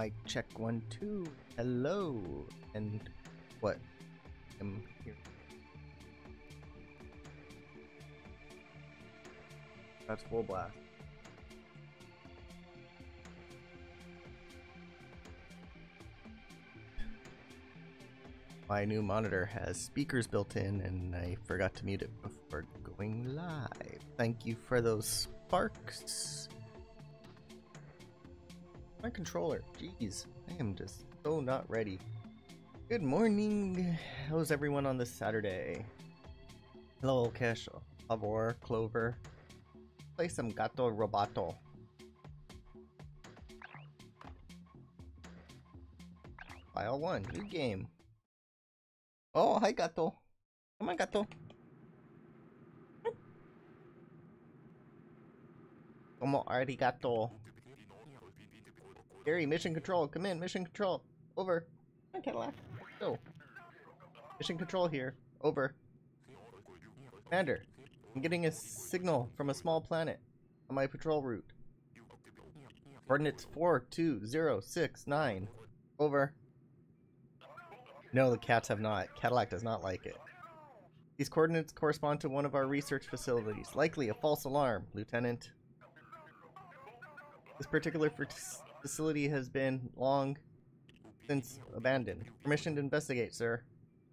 Mic check 1 2. Hello. And what? I'm here. That's full blast. My new monitor has speakers built in and I forgot to mute it before going live. Thank you for those sparks. My controller, jeez, I am just so not ready. Good morning. How's everyone on this Saturday? Hello, Kesh, Avor, Clover. Play some Gato Roboto. File 1, new game. Oh, hi Gato. Come on, Gato. Como arigato. Gary, mission control. Come in, mission control. Over. Come on, Cadillac. Go. Mission control here. Over. Commander, I'm getting a signal from a small planet on my patrol route. Coordinates 42069. Over. No, the cats have not. Cadillac does not like it. These coordinates correspond to one of our research facilities. Likely a false alarm, Lieutenant. This particular facility has been long since abandoned. Permission to investigate, sir.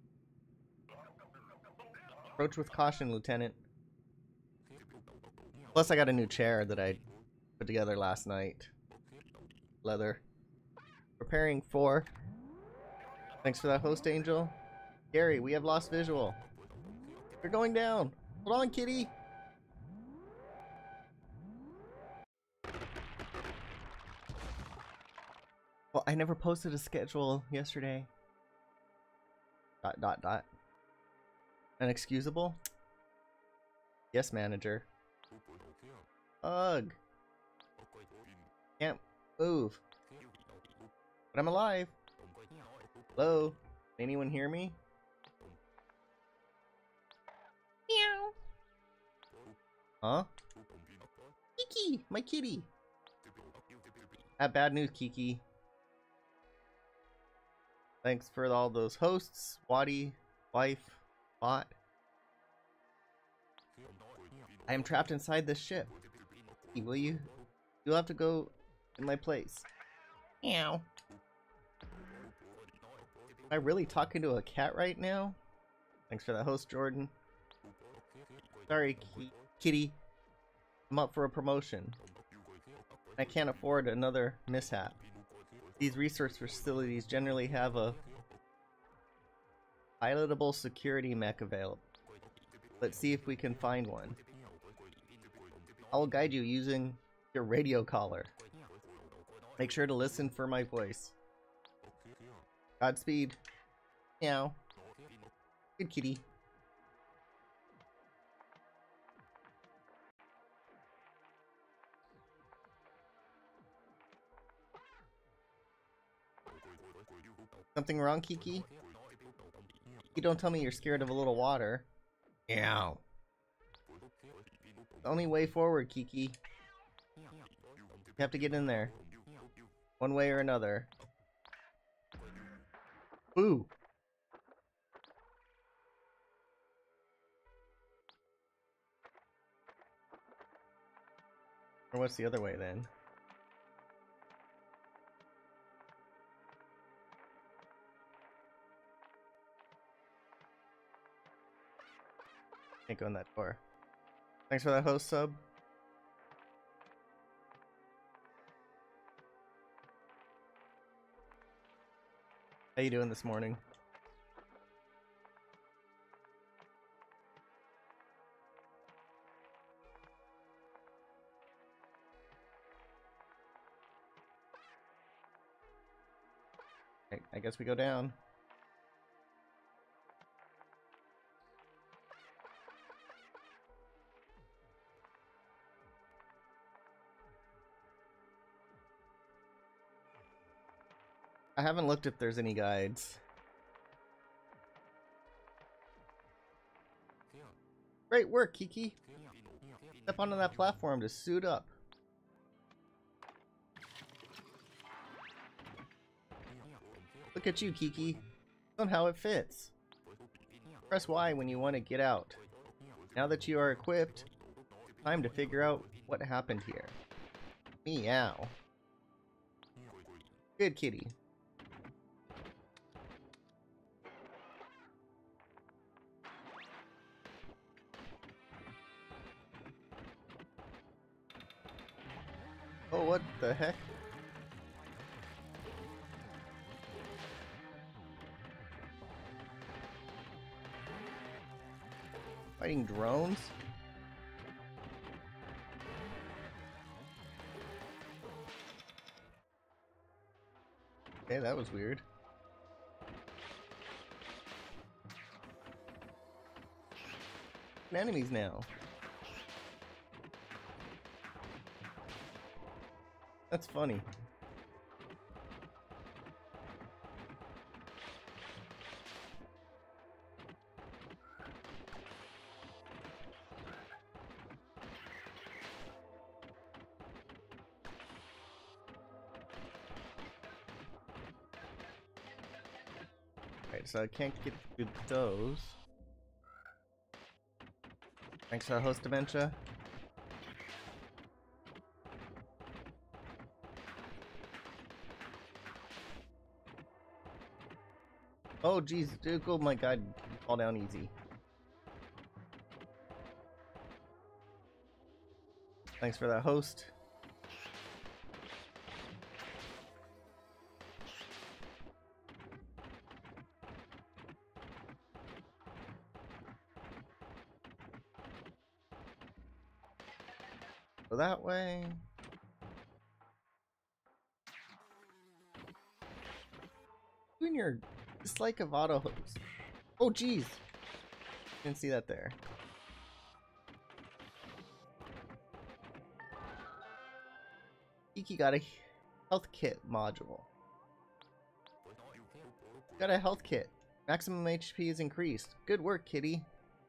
Approach with caution, Lieutenant. Plus I got a new chair that I put together last night. Leather. Preparing for... Thanks for that host, Angel. Gary, we have lost visual. We're going down. Hold on, kitty. Well, I never posted a schedule yesterday. ... Unexcusable? Yes, manager. Ugh. Can't move. But I'm alive. Hello? Anyone hear me? Meow. Huh? Kiki! My kitty! I have bad news, Kiki. Thanks for all those hosts. Waddy, wife, bot. I am trapped inside this ship. Will you? You'll have to go in my place. Meow. Am I really talking to a cat right now? Thanks for that host, Jordan. Sorry, kitty. I'm up for a promotion. I can't afford another mishap. These research facilities generally have a pilotable security mech available. Let's see if we can find one. I will guide you using your radio collar. Make sure to listen for my voice. Godspeed. Meow. Good kitty. Something wrong, Kiki? You don't tell me you're scared of a little water. Meow. The only way forward, Kiki. You have to get in there. One way or another. Boo! Or what's the other way then? Can't go in that door. Thanks for that host sub. How you doing this morning? I guess we go down. I haven't looked if there's any guides. Great work, Kiki. Step onto that platform to suit up. Look at you, Kiki. Somehow it fits. Press Y when you want to get out. Now that you are equipped, time to figure out what happened here. Meow. Good kitty. Oh, what the heck? Fighting drones? Okay, that was weird. Enemies now. That's funny. Right, so I can't get through those. Thanks for the host dementia. Oh jeez, dude, oh my god, fall down easy. Thanks for that host. So that way. Doing your dislike of auto host. Oh jeez. Didn't see that there. Kiki got a health kit module. Got a health kit. Maximum HP is increased. Good work, kitty.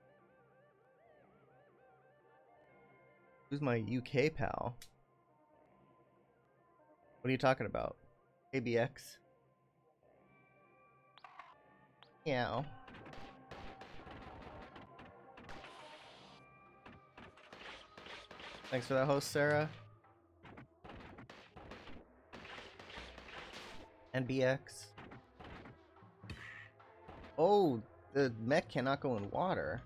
Who's my UK pal? What are you talking about? ABX? Meow. Thanks for that host, Sarah. NBX. Oh, the mech cannot go in water.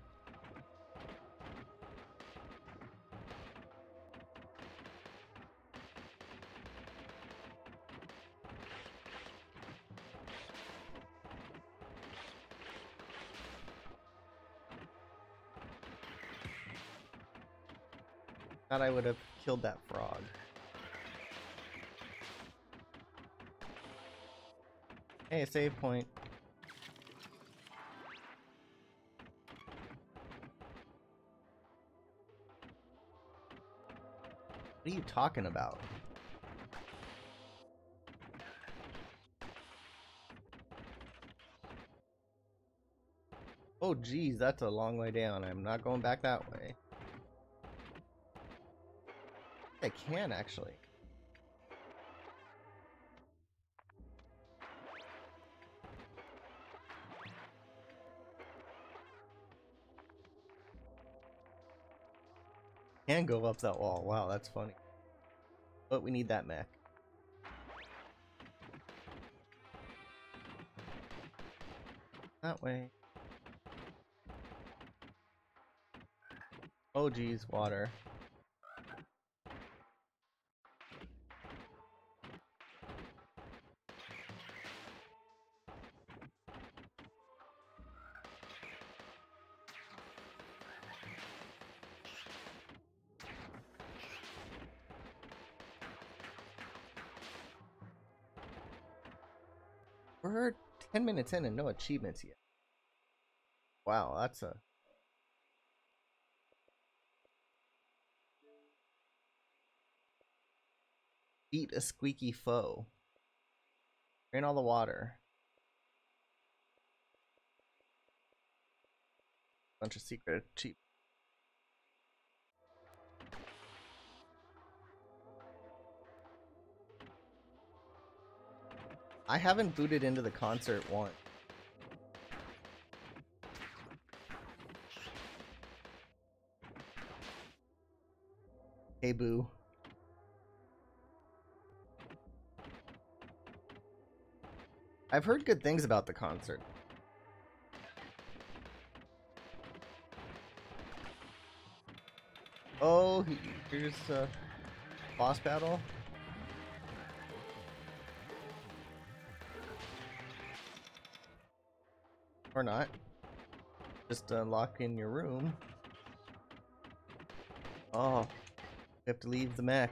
Thought I would have killed that frog. Hey, save point. What are you talking about? Oh geez, that's a long way down. I'm not going back that way. I can actually. Can go up that wall. Wow, that's funny. But we need that mech. That way. Oh geez, water. We're 10 minutes in and no achievements yet. Wow, that's a... Beat a squeaky foe. Drain all the water. Bunch of secret achievements. I haven't booted into the concert once. Hey, boo. I've heard good things about the concert. Oh, here's a boss battle. Or not. Just lock in your room. Oh, you have to leave the mech.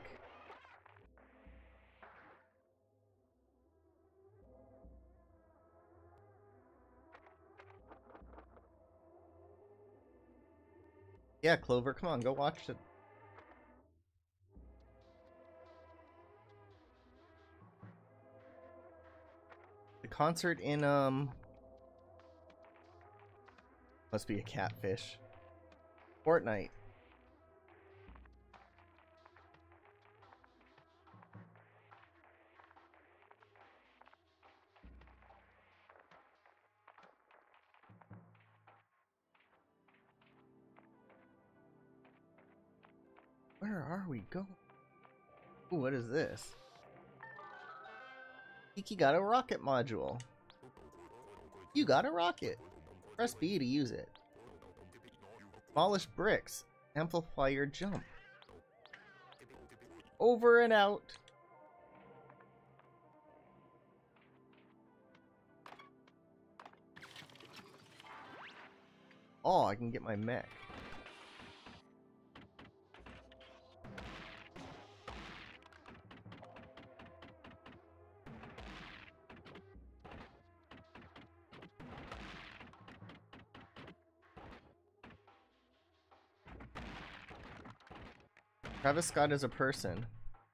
Yeah, Clover, come on, go watch it. The concert in, must be a catfish. Fortnite. Where are we going? Ooh, what is this? Kiki got a rocket module. You got a rocket. Press B to use it. Demolish bricks. Amplify your jump. Over and out. Oh, I can get my mech. Travis Scott is a person.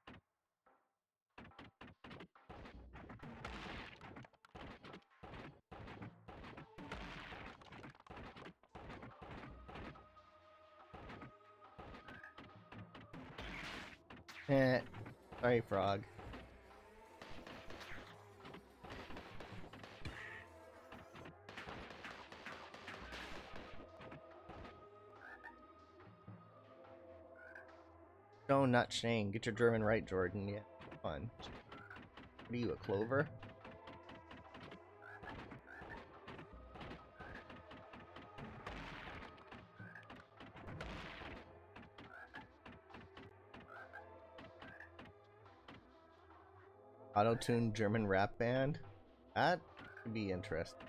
Sorry, frog. No, not Shane. Get your German right, Jordan. Yeah, fun. What are you, a clover? Auto-tuned German rap band? That could be interesting.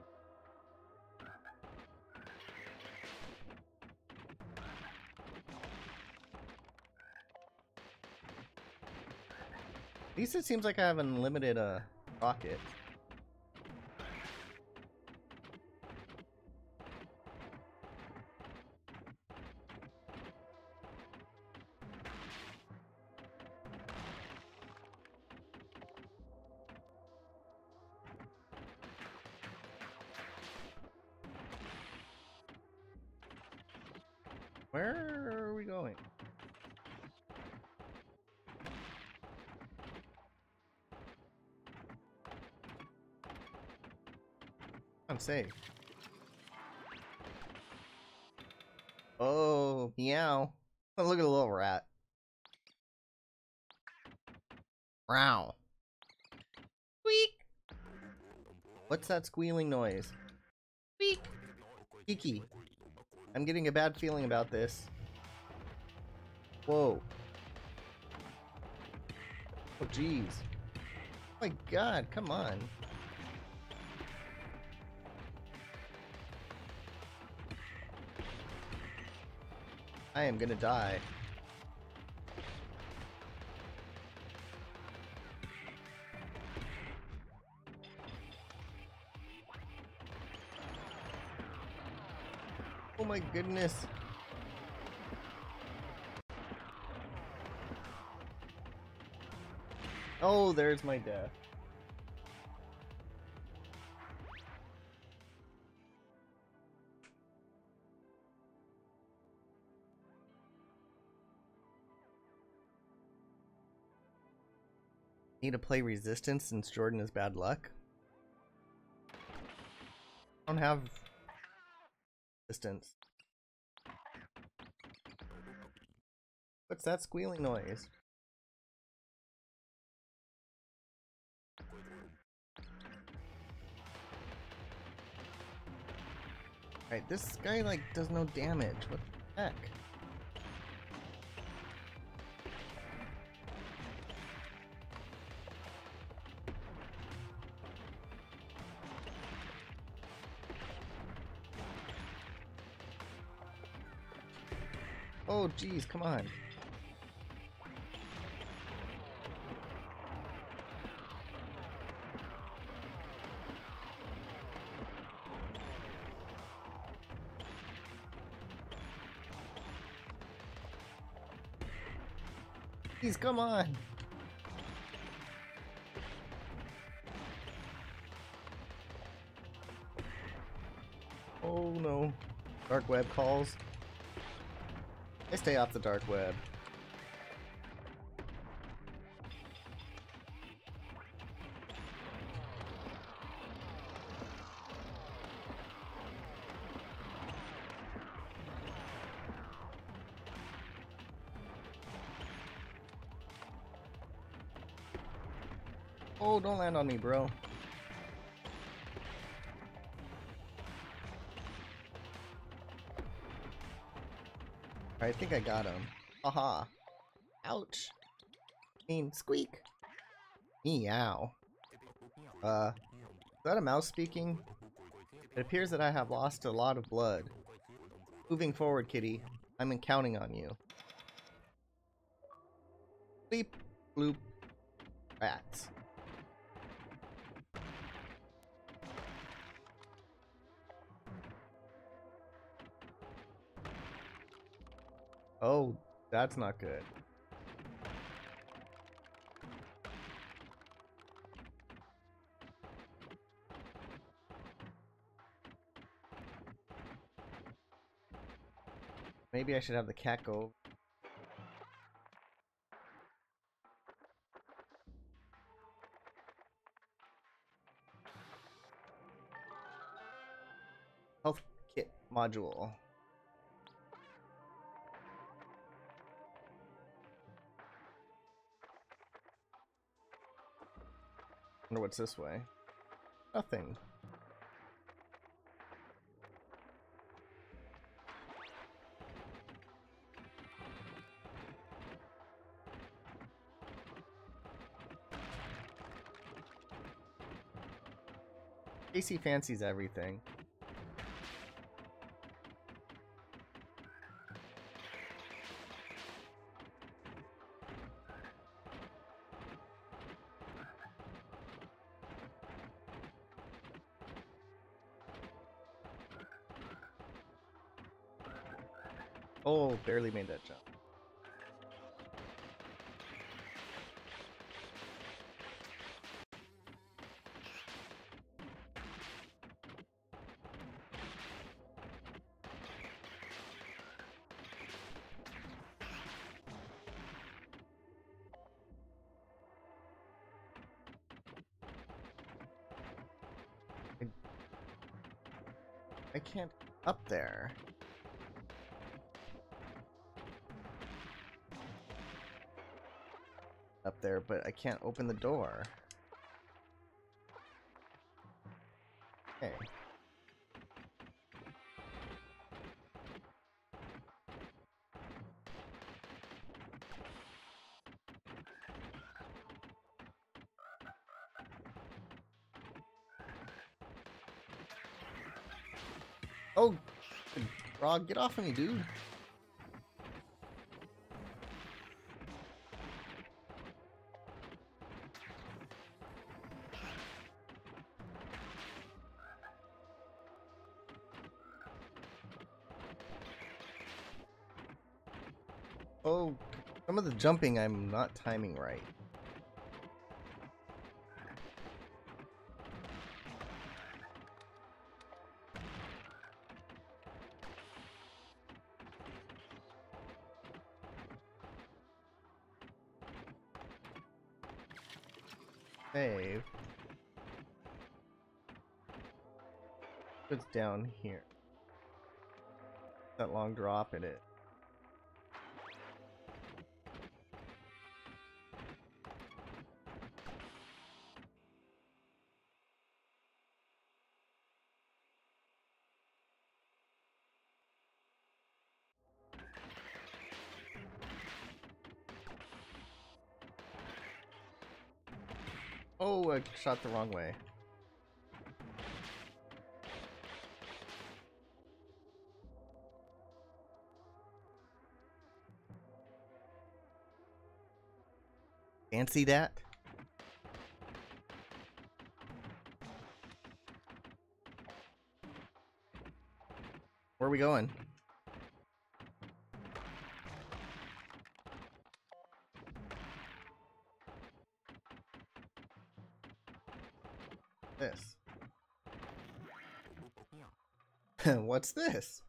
At least it seems like I have unlimited rockets. Where are we going? I'm safe. Oh, meow. Oh, look at the little rat. Meow. Squeak! What's that squealing noise? Squeak! Kiki. I'm getting a bad feeling about this. Whoa. Oh, jeez. Oh my god, come on. I am gonna die. Oh my goodness. Oh, there's my death. Need to play Resistance since Jordan is bad luck? I don't have distance. What's that squealing noise? Alright, this guy like does no damage. What the heck? Oh geez, come on. Please, come on. Oh no. Dark web calls. I stay off the dark web. Oh, don't land on me, bro. I think I got him. Aha. Ouch. I mean, squeak. Meow. Is that a mouse speaking? It appears that I have lost a lot of blood. Moving forward, kitty. I'm counting on you. Bleep. Bloop. Rats. Oh, that's not good. Maybe I should have the cat go. Health kit module. Wonder what's this way. Nothing. Casey fancies everything. Oh, barely made that jump. I can't up there. Up there, but I can't open the door. Okay. Oh, Frog, get off of me, dude. Oh, some of the jumping I'm not timing right. Save. It's down here. That long drop in it. Oh, I shot the wrong way. Fancy that? Where are we going? This. What's this?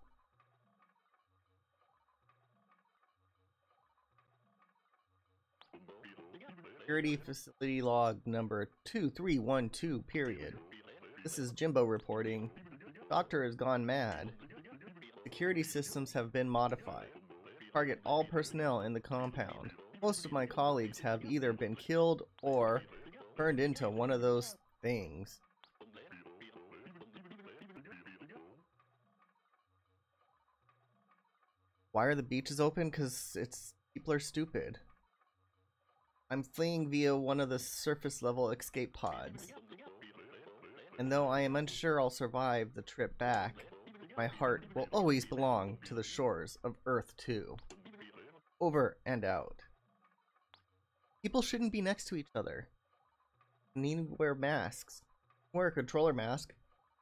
Security facility log number 2312, period. This is Jimbo reporting. Doctor has gone mad. Security systems have been modified. Target all personnel in the compound. Most of my colleagues have either been killed or turned into one of those things. Why are the beaches open? Because people are stupid. I'm fleeing via one of the surface level escape pods. And though I am unsure I'll survive the trip back, my heart will always belong to the shores of Earth 2. Over and out. People shouldn't be next to each other. They need to wear masks. Wear a controller mask.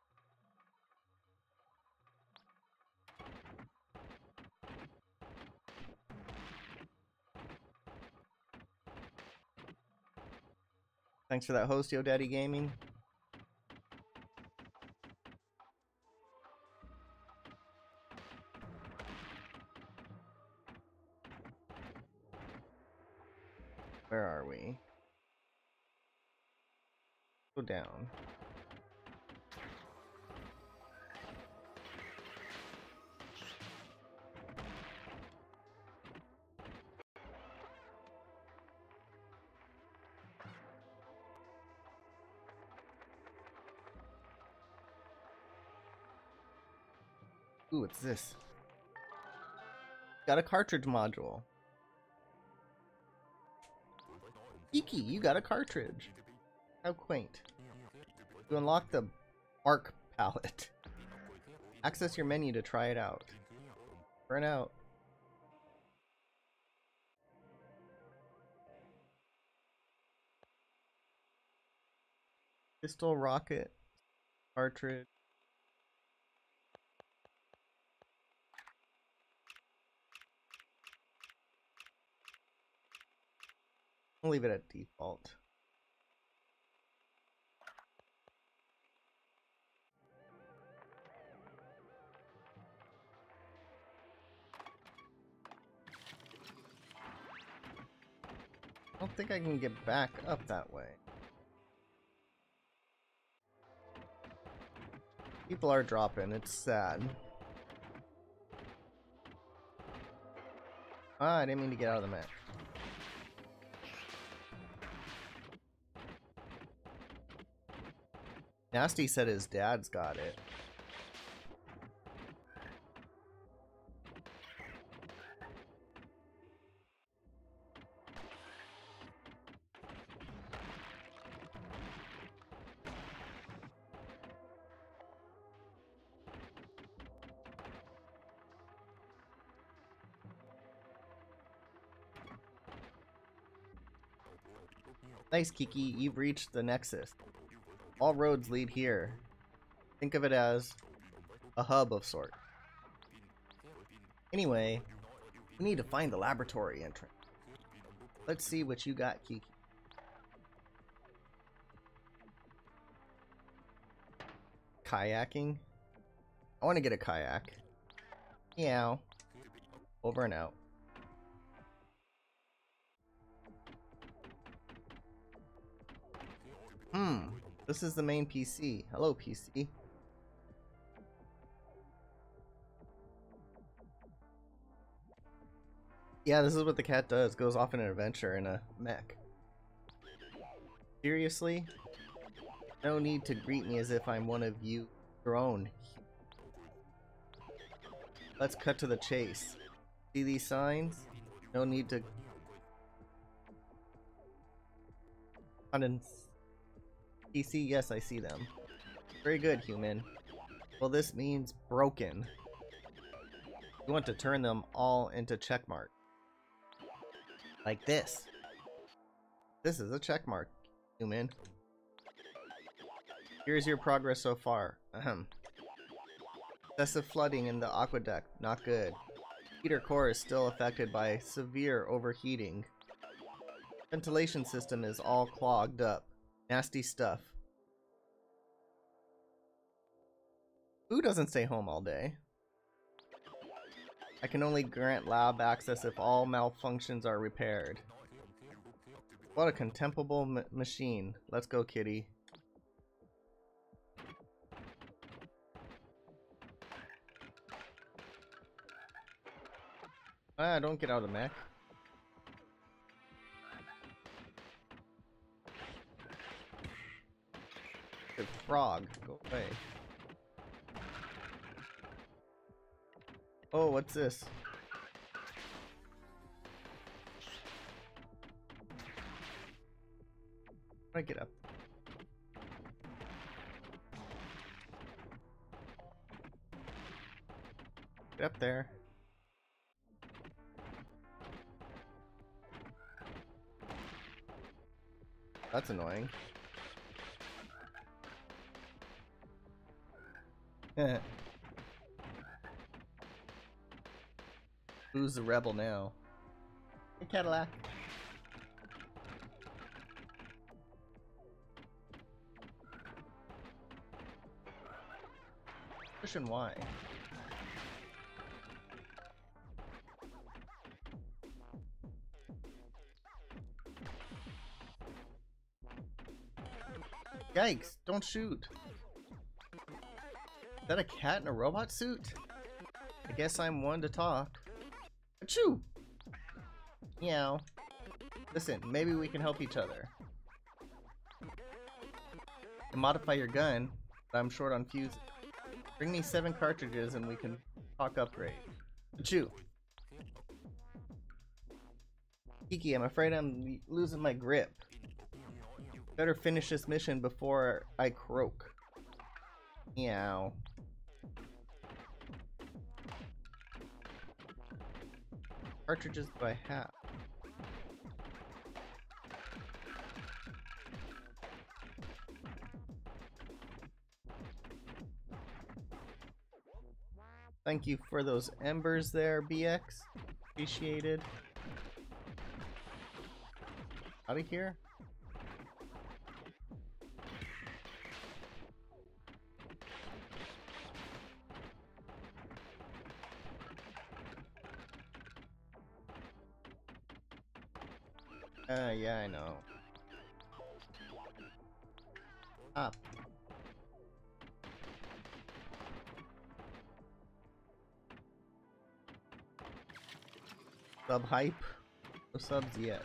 Thanks for that host, Yo Daddy Gaming. Where are we? Go down. Ooh, what's this? Got a cartridge module. Kiki, you got a cartridge. How quaint. To unlock the Arc palette, access your menu to try it out. Burn out. Pistol, rocket, cartridge. I'll leave it at default. I don't think I can get back up that way. People are dropping, it's sad. Ah, I didn't mean to get out of the map. Nasty said his dad's got it. Nice, Kiki, you've reached the Nexus. All roads lead here. Think of it as a hub of sorts. Anyway, we need to find the laboratory entrance. Let's see what you got, Kiki. Kayaking? I want to get a kayak. Meow. Over and out. This is the main PC. Hello, PC. Yeah, this is what the cat does. Goes off on an adventure in a mech. Seriously? No need to greet me as if I'm one of you, your own. Let's cut to the chase. See these signs? No need to... PC, yes, I see them. Very good, human. Well, this means broken. You want to turn them all into checkmark. Like this. This is a checkmark, human. Here's your progress so far. Ahem. Excessive flooding in the aqueduct. Not good. Heater core is still affected by severe overheating. Ventilation system is all clogged up. Nasty stuff. Who doesn't stay home all day? I can only grant lab access if all malfunctions are repaired. What a contemptible machine. Let's go, kitty. Ah, don't get out of the mech. Good frog, go away. Oh, what's this? How do I get up? Get up there. That's annoying. Who's the rebel now? Hey, Cadillac. Pushing Y. Yikes, don't shoot. Is that a cat in a robot suit? I guess I'm one to talk. Achoo! Meow. Listen, maybe we can help each other. And modify your gun, but I'm short on fuses. Bring me 7 cartridges and we can talk upgrade. Achoo! Kiki, I'm afraid I'm losing my grip. Better finish this mission before I croak. Meow. Cartridges by half. Thank you for those embers there, BX. Appreciated. Out of here. Yeah, I know. Up. Sub hype? No subs yet.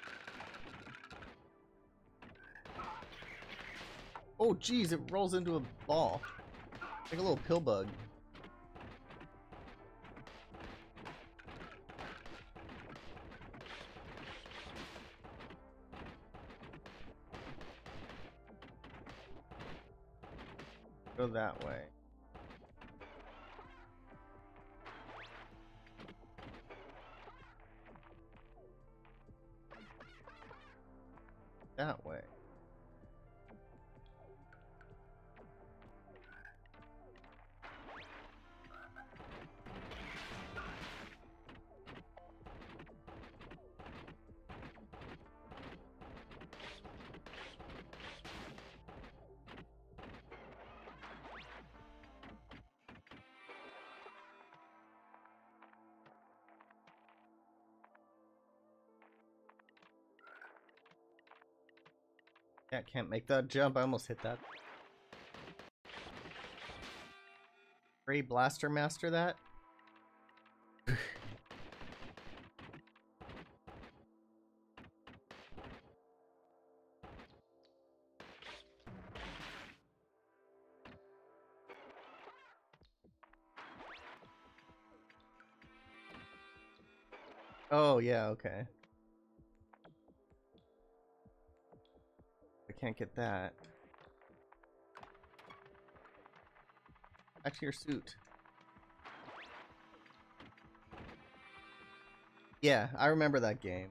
Oh geez, it rolls into a ball. Like a little pill bug. Go that way. That way. Yeah, can't make that jump. I almost hit that. Ray Blaster Master that? Oh, yeah, okay. I can't get that. Back to your suit. Yeah, I remember that game.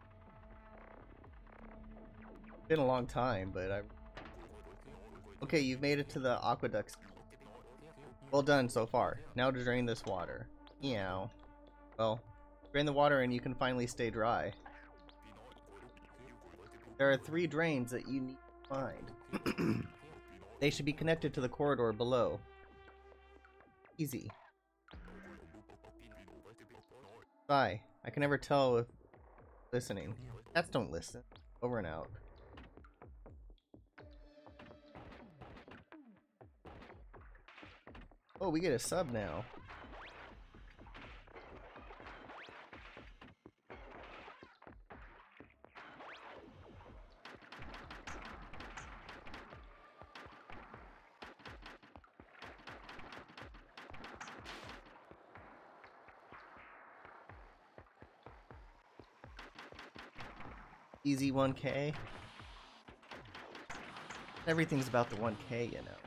Been a long time, but I... Okay, you've made it to the aqueducts. Well done so far. Now to drain this water. Meow. Well, drain the water and you can finally stay dry. There are 3 drains that you need to find. They should be connected to the corridor below. Easy. Sigh. I can never tell if listening. Cats don't listen. Over and out. Oh, we get a sub now. Easy 1K. Everything's about the 1K, you know.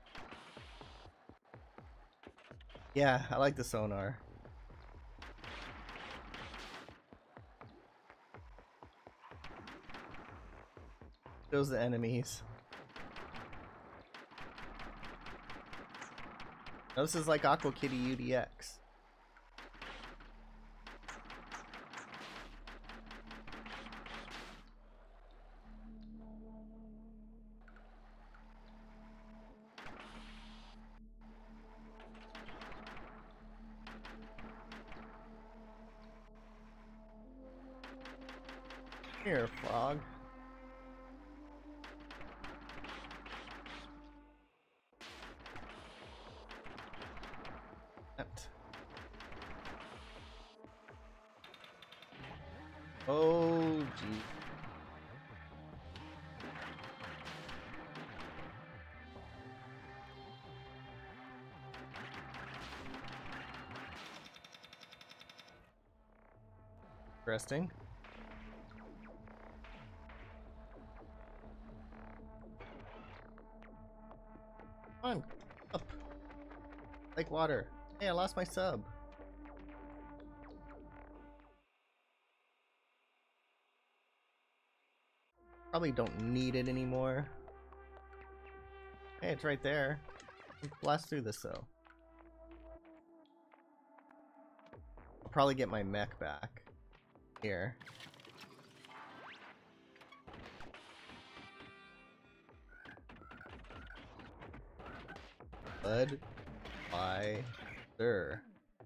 Yeah, I like the sonar. Shows the enemies. Now, this is like Aqua Kitty UDX. Here, frog. Oh, gee. Interesting. Come on, up. Like water. Hey, I lost my sub. Probably don't need it anymore. Hey, it's right there. Blast through this though. I'll probably get my mech back. Here. Bud. By. Sir.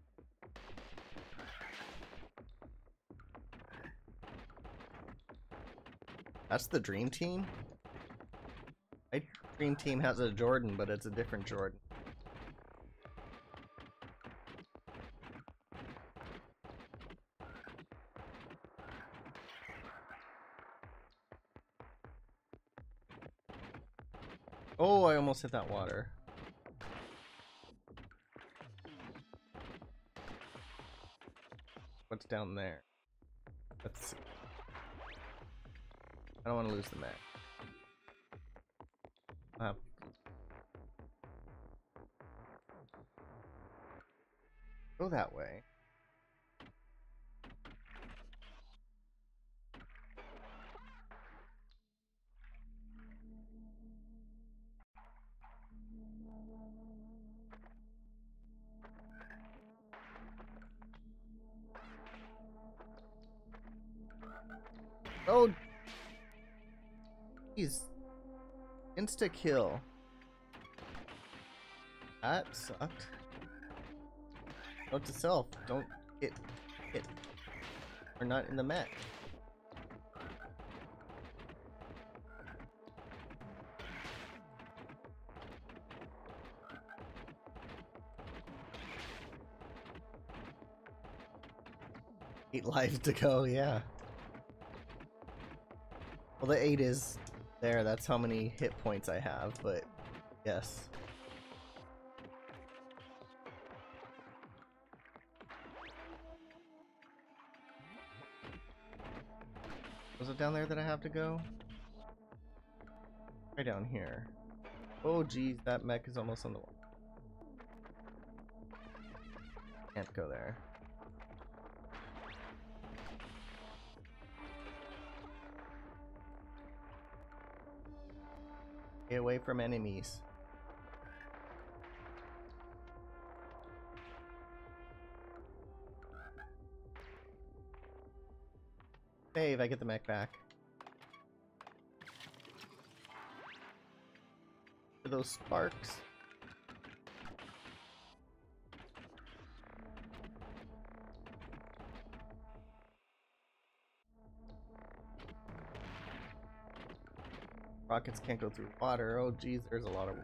That's the Dream Team? My Dream Team has a Jordan, but it's a different Jordan. Oh, I almost hit that water. What's down there? Let's see. I don't want to lose the map. Go that way. Oh, jeez. Insta kill. That sucked. Note to self, don't get hit. We're not in the mech. Eight lives to go, yeah. Well, the 8 is there, that's how many hit points I have, but yes. Was it down there that I have to go? Right down here. Oh geez, that mech is almost on the wall. Can't go there. Stay away from enemies. Save, I get the mech back. For those sparks. Rockets can't go through water. Oh geez, there's a lot of...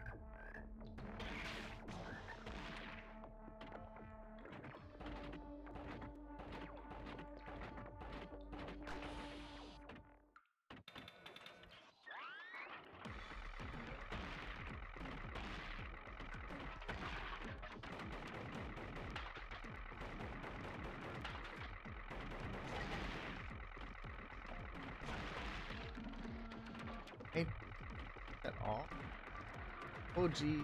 Hey, that all? Oh gee.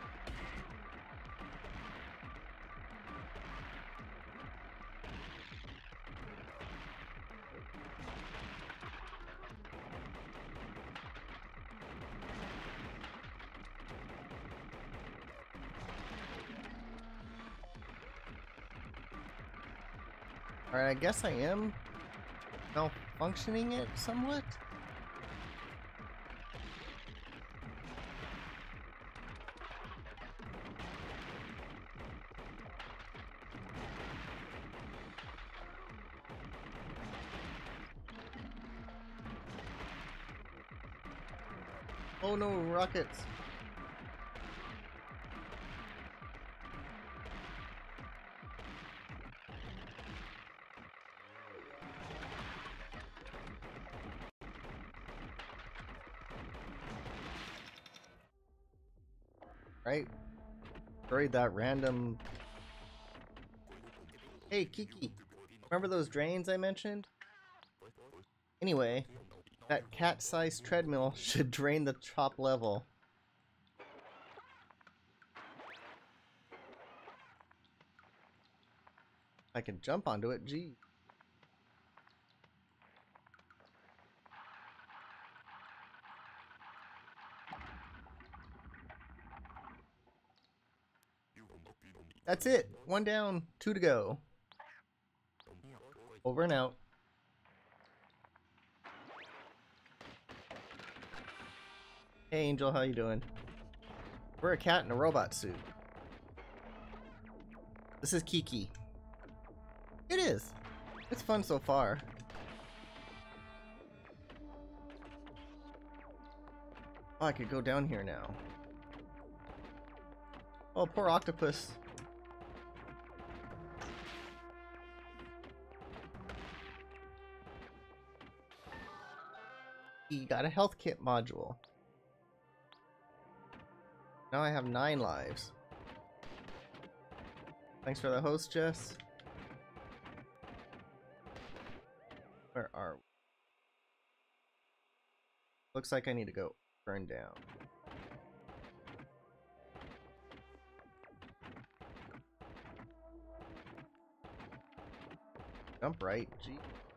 Alright, I guess I am malfunctioning it somewhat. Oh no, rockets! Right? Buried that random... Hey, Kiki! Remember those drains I mentioned? Anyway, that cat-sized treadmill should drain the top level. I can jump onto it, gee. That's it! 1 down, 2 to go. Over and out. Hey Angel, how you doing? We're a cat in a robot suit. This is Kiki. It is! It's fun so far. Oh, I could go down here now. Oh, poor octopus. He got a health kit module. Now I have 9 lives. Thanks for the host, Jess. Where are we? Looks like I need to go burn down. Jump right, gee.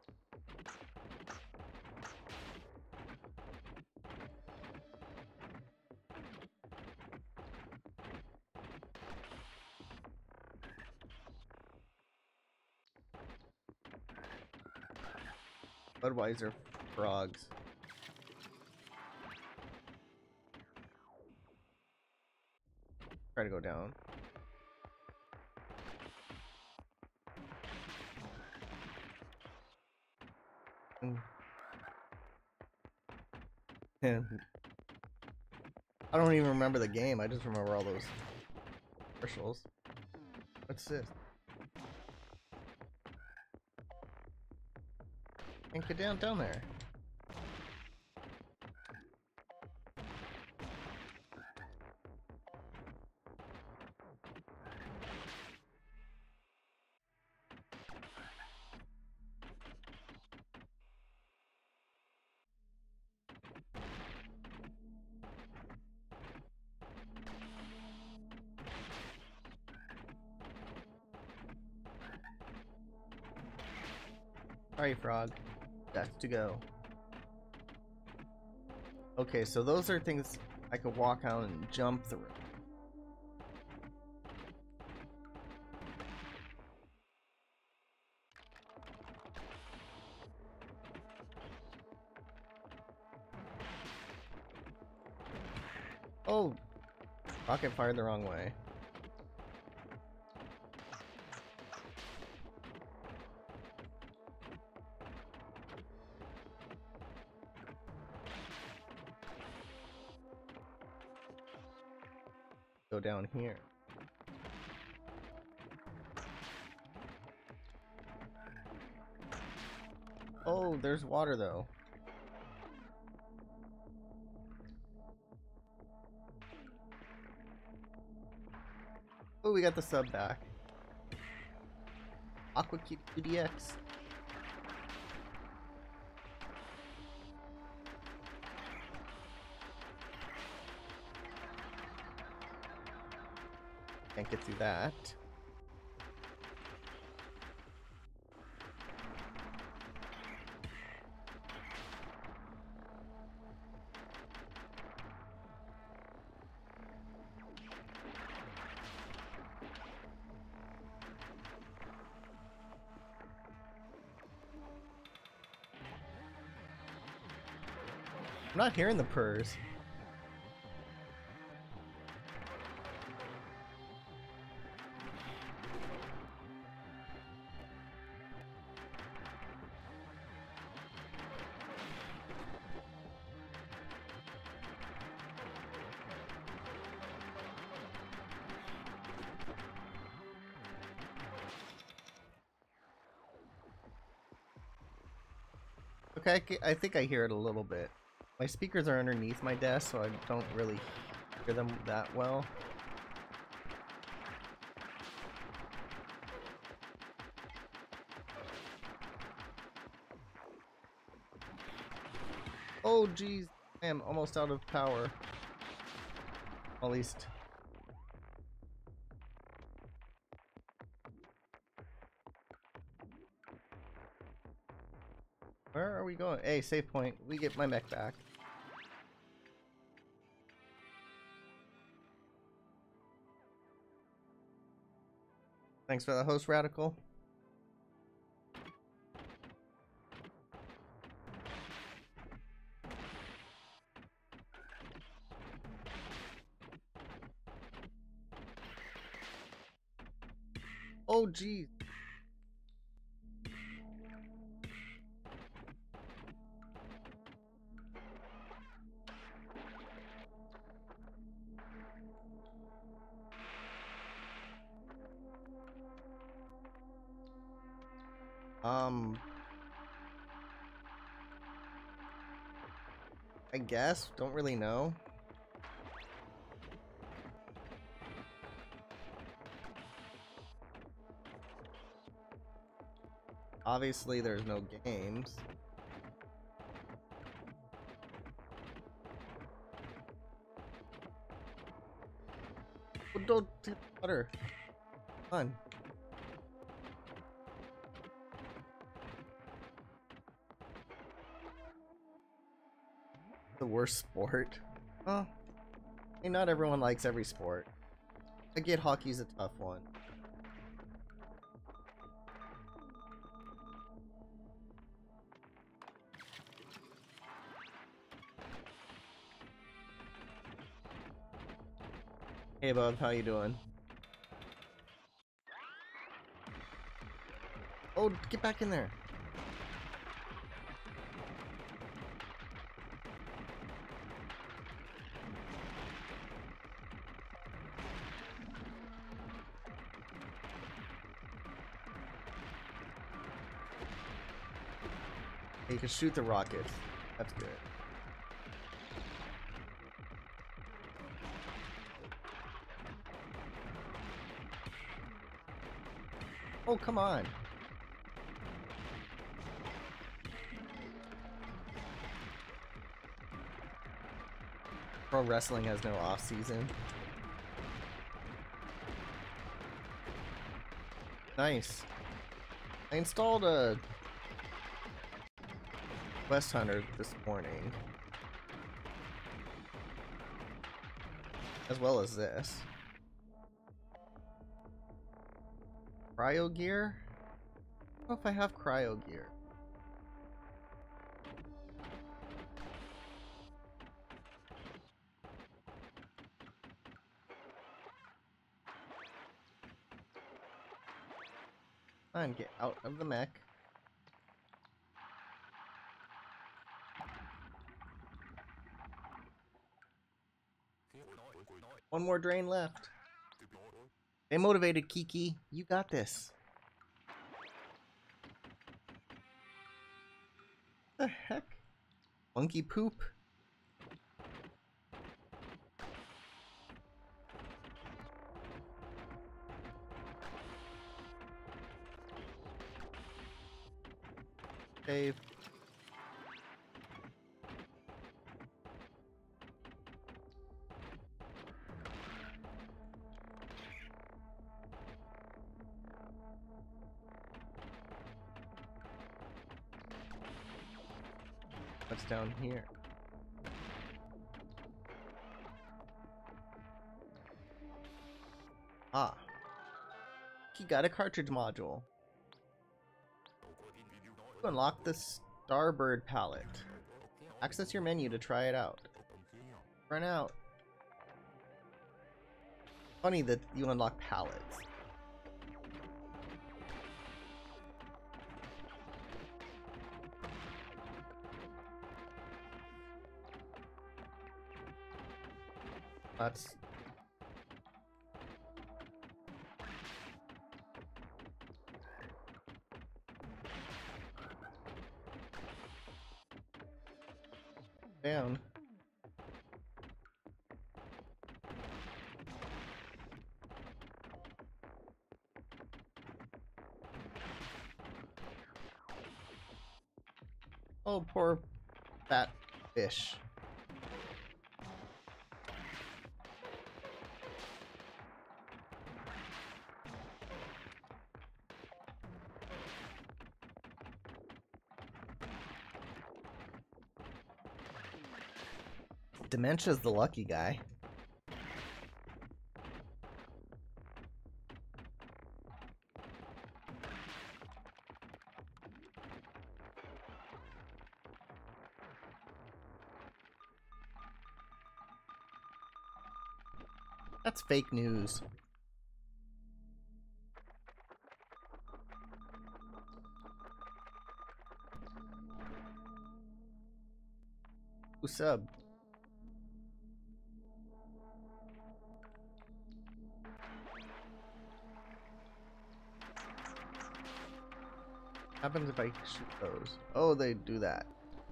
Budweiser frogs. Try to go down. And I don't even remember the game. I just remember all those commercials. What's this? And get down there. Sorry, frog. Got to go. Okay, so those are things I could walk out and jump through. Oh! Rocket fired the wrong way. Go down here. Oh, there's water though. Oh, we got the sub back. Aqua QDX. Can't get through that. I'm not hearing the purrs. Okay, I think I hear it a little bit. My speakers are underneath my desk, so I don't really hear them that well. Oh geez, I am almost out of power. At least. Where are we going? Hey, save point. We get my mech back. Thanks for the host, Radical. Oh geez. I guess, don't really know. Obviously there's no games. Oh, don't hit the water. Come on. The worst sport. Well, I mean, not everyone likes every sport. I get hockey's a tough one. Hey bud, how you doing? Oh, get back in there. You can shoot the rockets. That's good. Oh, come on. Pro wrestling has no off season. Nice. I installed a Quest Hunter this morning. As well as this. Cryo gear? I don't know if I have cryo gear. And get out of the mech. One more drain left. Stay motivated, Kiki. You got this. What the heck? Monkey poop. Save. What's down here? Ah. He got a cartridge module. To unlock the Starbird palette. Access your menu to try it out. Run out. Funny that you unlock palettes. That's... down. Oh, poor fat fish. Dementia's the lucky guy. That's fake news. Who sub? Happens if I shoot those? Oh, they do that.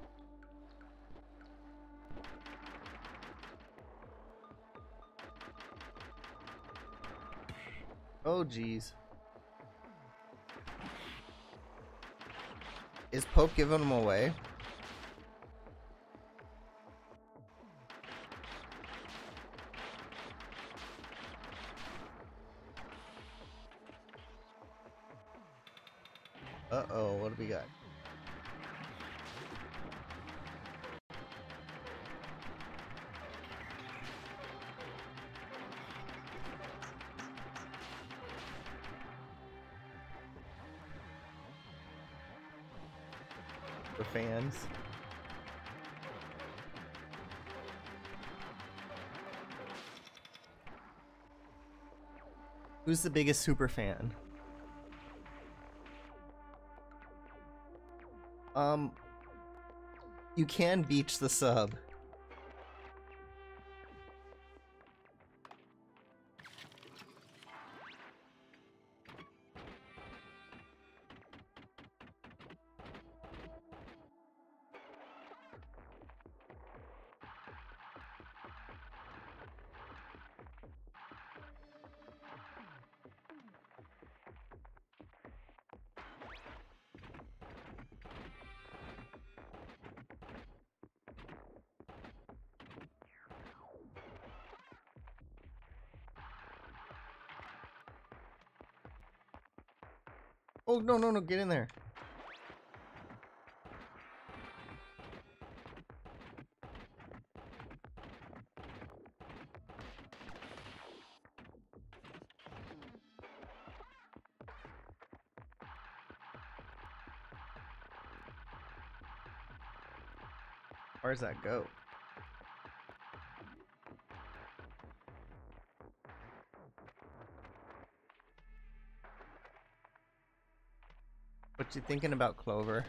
Oh, geez. Is Pope giving them away? Uh-oh, what do we got? For fans. Who's the biggest super fan? You can beach the sub. Oh, no, no, no, get in there. Where does that go? What you thinking about, Clover?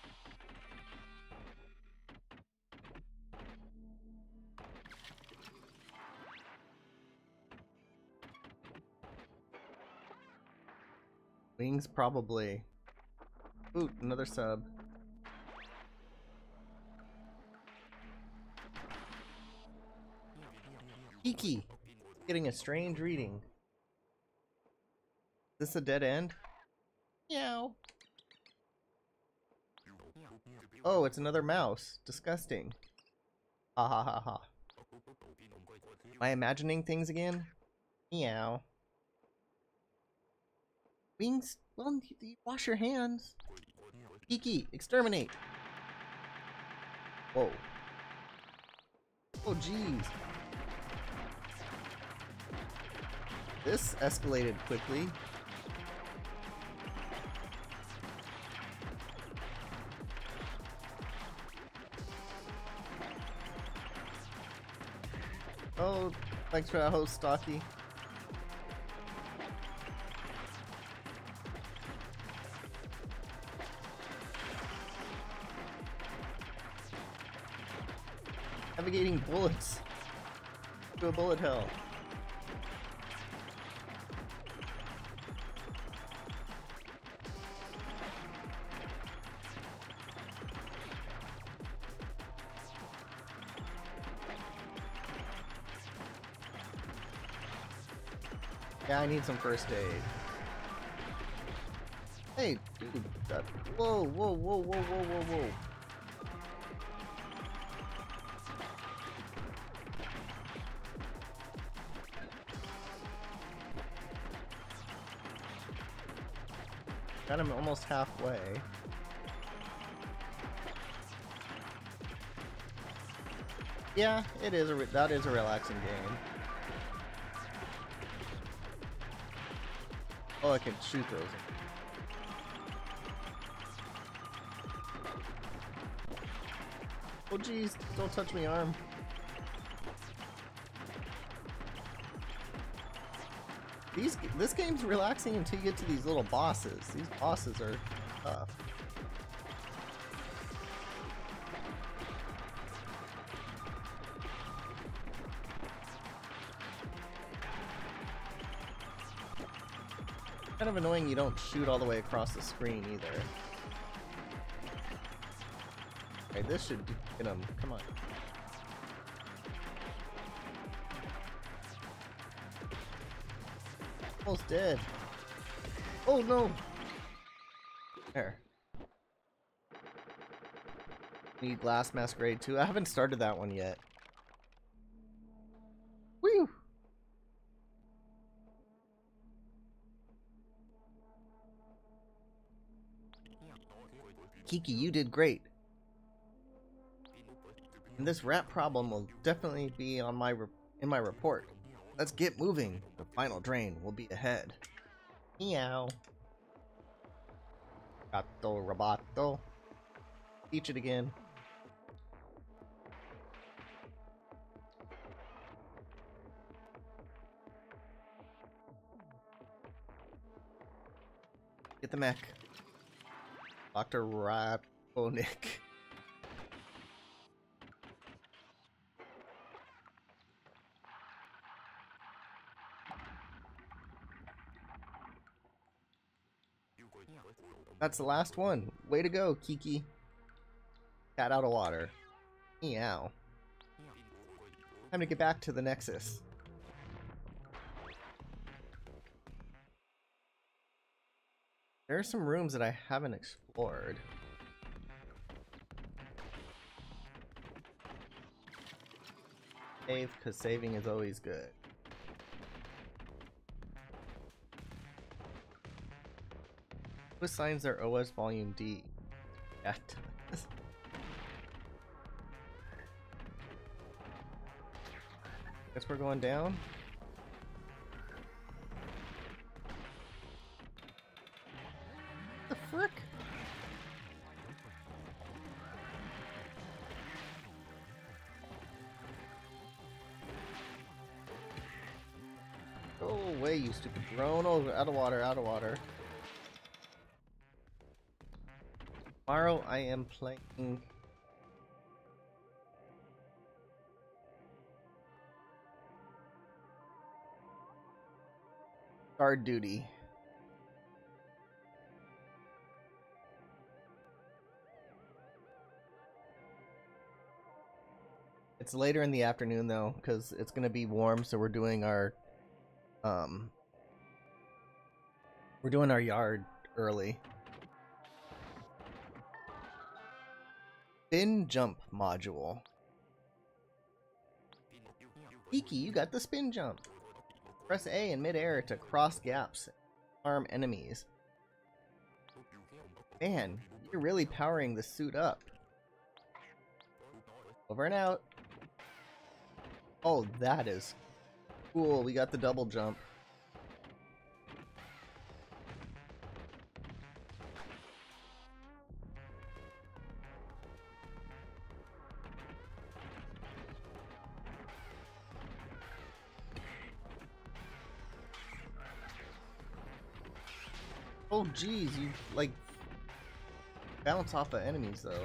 Wings, probably. Ooh, another sub. Kiki! Getting a strange reading. Is this a dead end? Meow. Oh, it's another mouse. Disgusting. Ha ha ha ha. Am I imagining things again? Meow. Wings? Well, you wash your hands. Kiki, exterminate! Whoa. Oh, jeez. This escalated quickly. Oh, thanks for that host, Stocky. Navigating bullets to a bullet hell. Yeah, I need some first aid. Hey, dude, that. Whoa, whoa, whoa, whoa, whoa, whoa, whoa. Got him almost halfway. Yeah, it is that is a relaxing game. Oh, I can shoot those. Oh jeez, don't touch me, arm. This game's relaxing until you get to these little bosses. These bosses are tough. Kind of annoying you don't shoot all the way across the screen either. Okay, this should get him. Come on. Almost dead. Oh no! There. Need Glass Masquerade 2. I haven't started that one yet. Woo! Kiki, you did great. And this rat problem will definitely be on in my report. Let's get moving. The final drain will be ahead. Meow. Gato robato. Teach it again. Get the mech. Dr. Raponic. That's the last one. Way to go, Kiki. Cat out of water. Meow. Time to get back to the Nexus. There are some rooms that I haven't explored. Save, because saving is always good. Who assigns their OS Volume D? Yeah. Guess we're going down. What the frick? away, you stupid drone. Oh, out of water, out of water. Tomorrow I am playing Guard Duty. It's later in the afternoon though, because it's gonna be warm, so we're doing our yard early. Spin jump module. Iki, you got the spin jump. Press A in midair to cross gaps and harm enemies. Man, you're really powering the suit up. Over and out. Oh, that is cool. We got the double jump. Oh geez, you like bounce off of enemies though.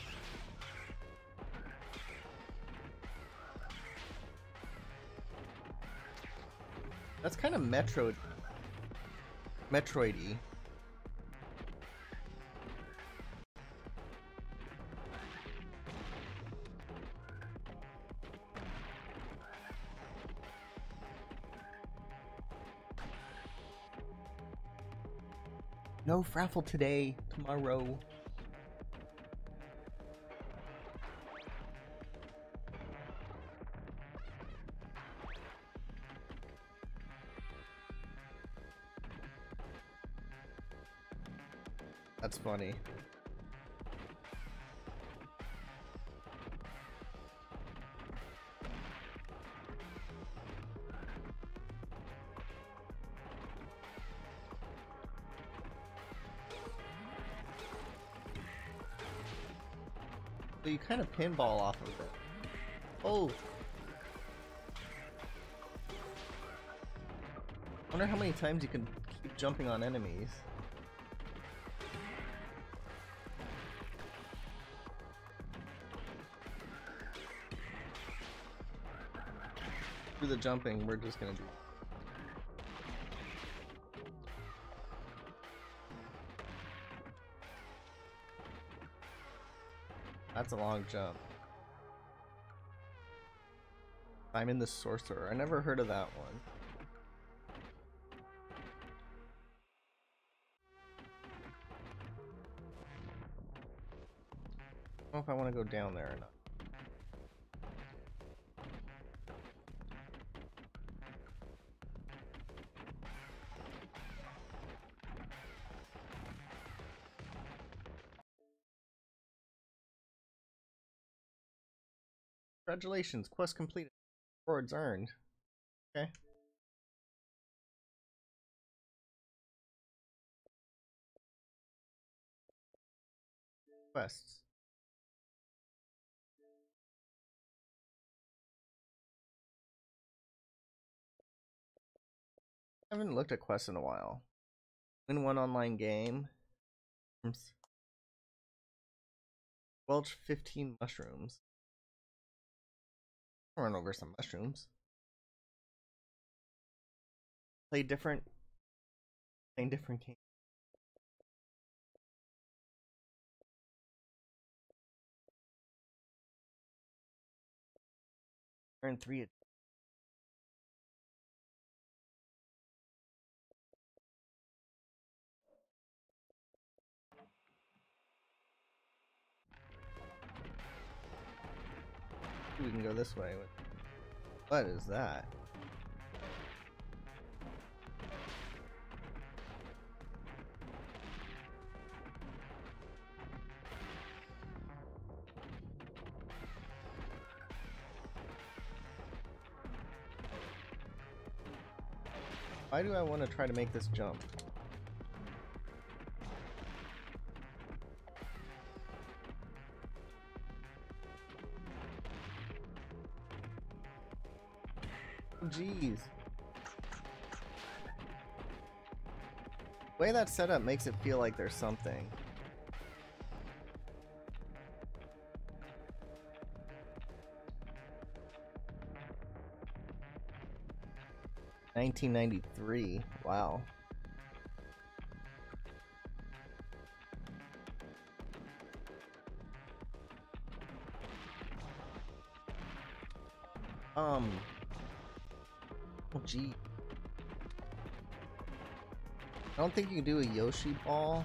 That's kind of Metroid-y. No Fraffle today, tomorrow. That's funny. So you kind of pinball off of it. Oh! I wonder how many times you can keep jumping on enemies. Through the jumping, we're just gonna do. That's a long jump. Simon the Sorcerer. I never heard of that one. I don't know if I want to go down there or not. Congratulations, quest completed. Rewards earned. Okay. Quests. I haven't looked at quests in a while. Win one online game. Welch 15 mushrooms. Run over some mushrooms. Playing different games. Earn 3. We can go this way. What is that? Why do I want to try to make this jump? Oh, jeez. The way that's set up makes it feel like there's something. $1993. Wow. Oh gee. I don't think you can do a Yoshi ball.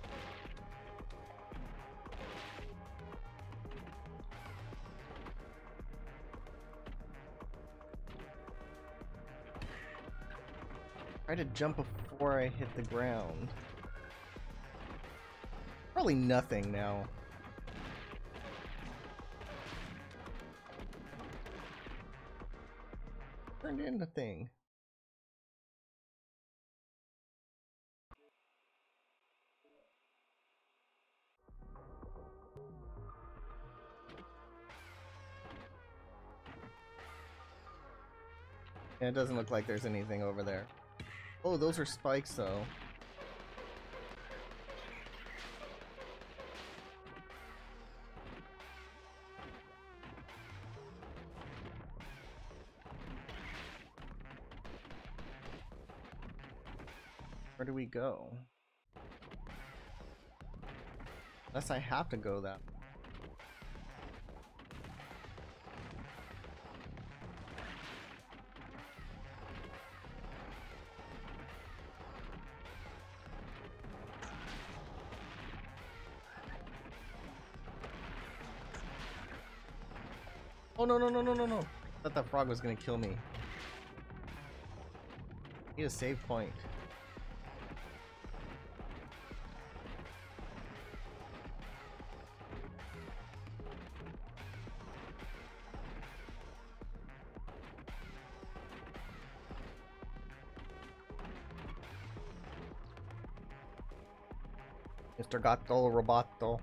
Try to jump before I hit the ground. Probably nothing now. Turned into thing. Yeah, it doesn't look like there's anything over there. Oh, those are spikes though. Where do we go? Unless I have to go that. Oh no no no no no no! I thought that frog was gonna kill me. Need a save point. Mr. Gato Roboto.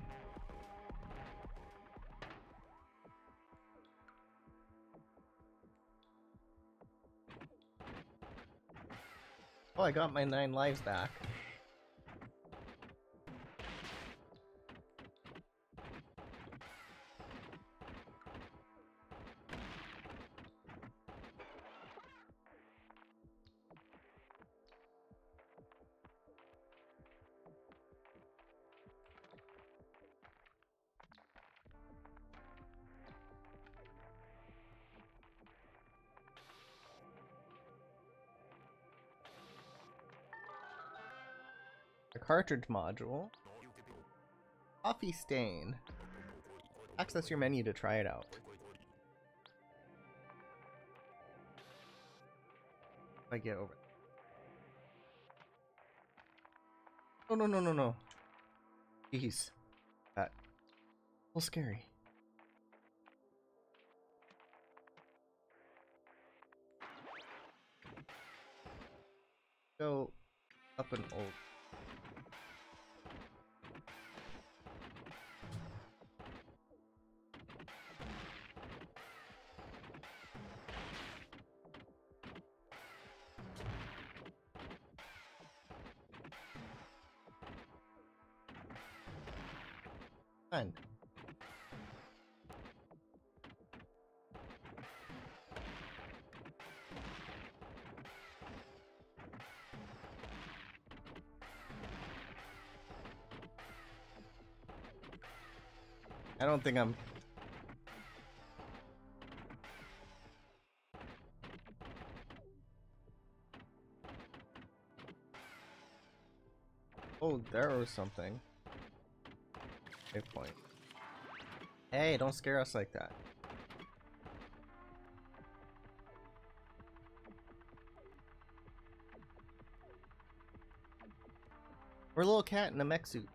Oh, I got my 9 lives back. A cartridge module. Coffee stain. Access your menu to try it out. If I get over. Oh no no no no. Jeez. That. A little scary. Go up an old. Fine. I don't think I'm... Oh, there was something. Save point. Hey, don't scare us like that. We're a little cat in a mech suit.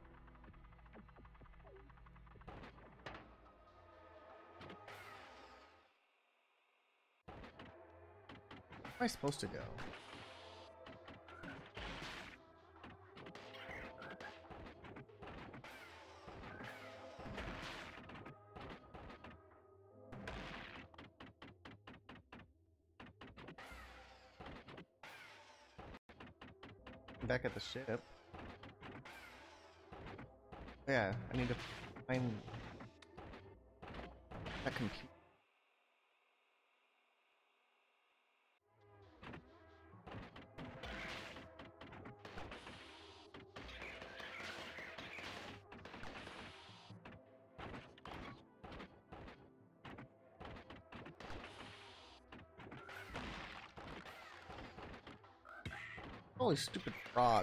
Where am I supposed to go? back at the ship. Yeah, I need to find that computer. Holy stupid frog.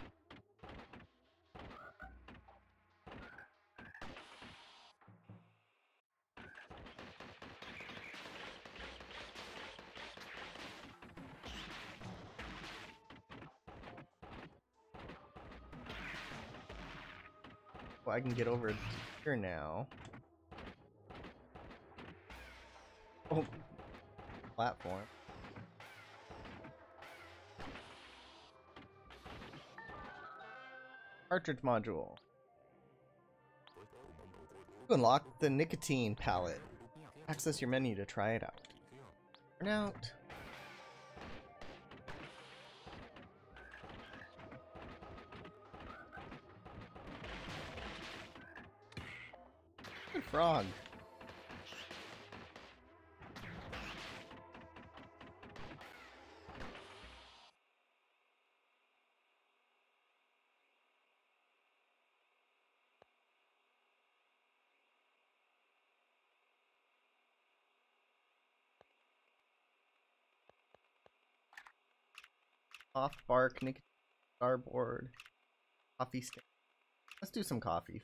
Well, I can get over here now. Oh, platform. Cartridge module. You unlock the nicotine palette. Access your menu to try it out. Turn out. Good frog. Off bark, nicotine, starboard, coffee stand. Let's do some coffee.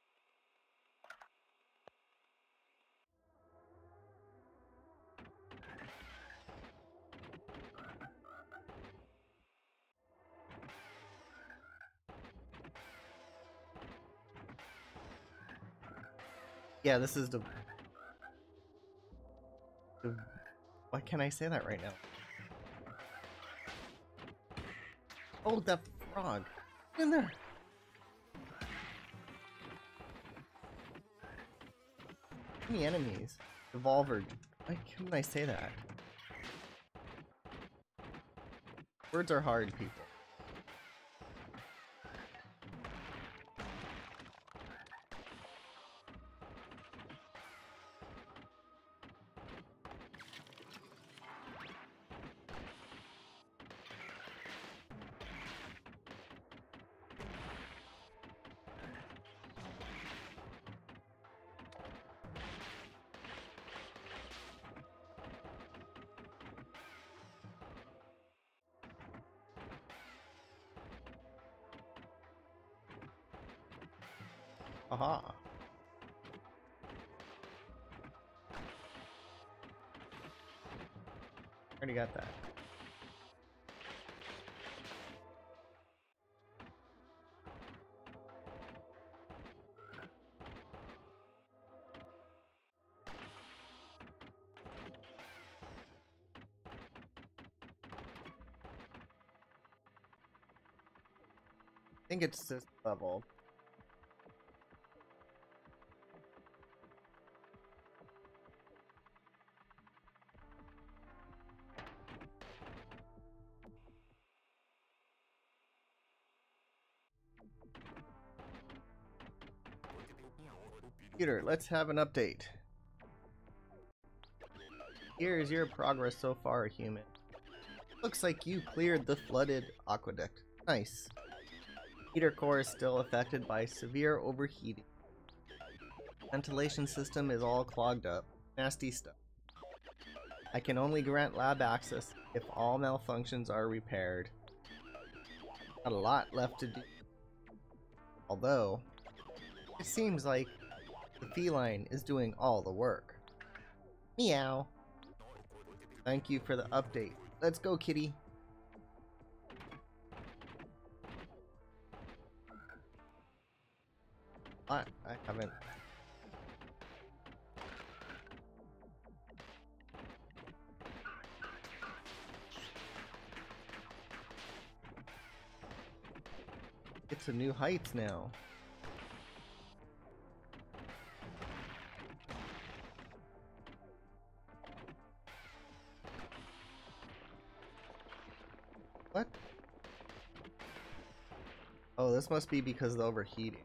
Yeah, this is the... Why can't I say that right now? Oh, that frog. Get in there. How many enemies? Devolver. Why couldn't I say that? Words are hard, people. Aha. Already got that. I think it's this level. Computer, let's have an update. Here's your progress so far, human. Looks like you cleared the flooded aqueduct. Nice. Heater core is still affected by severe overheating. Ventilation system is all clogged up. Nasty stuff. I can only grant lab access if all malfunctions are repaired. Got a lot left to do. Although, it seems like the feline is doing all the work. Meow. Thank you for the update. Let's go, kitty. What? I haven't. Get to new heights now. What? Oh, this must be because of the overheating.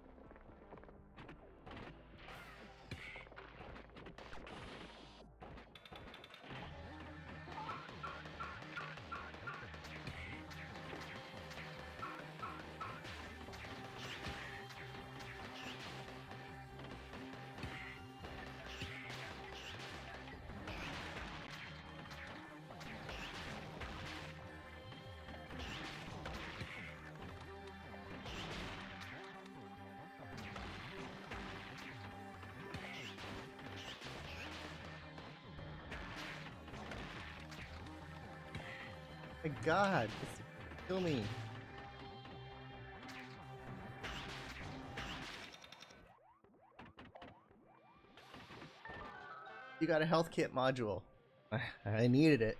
My God, this kill me. You got a health kit module. I needed it.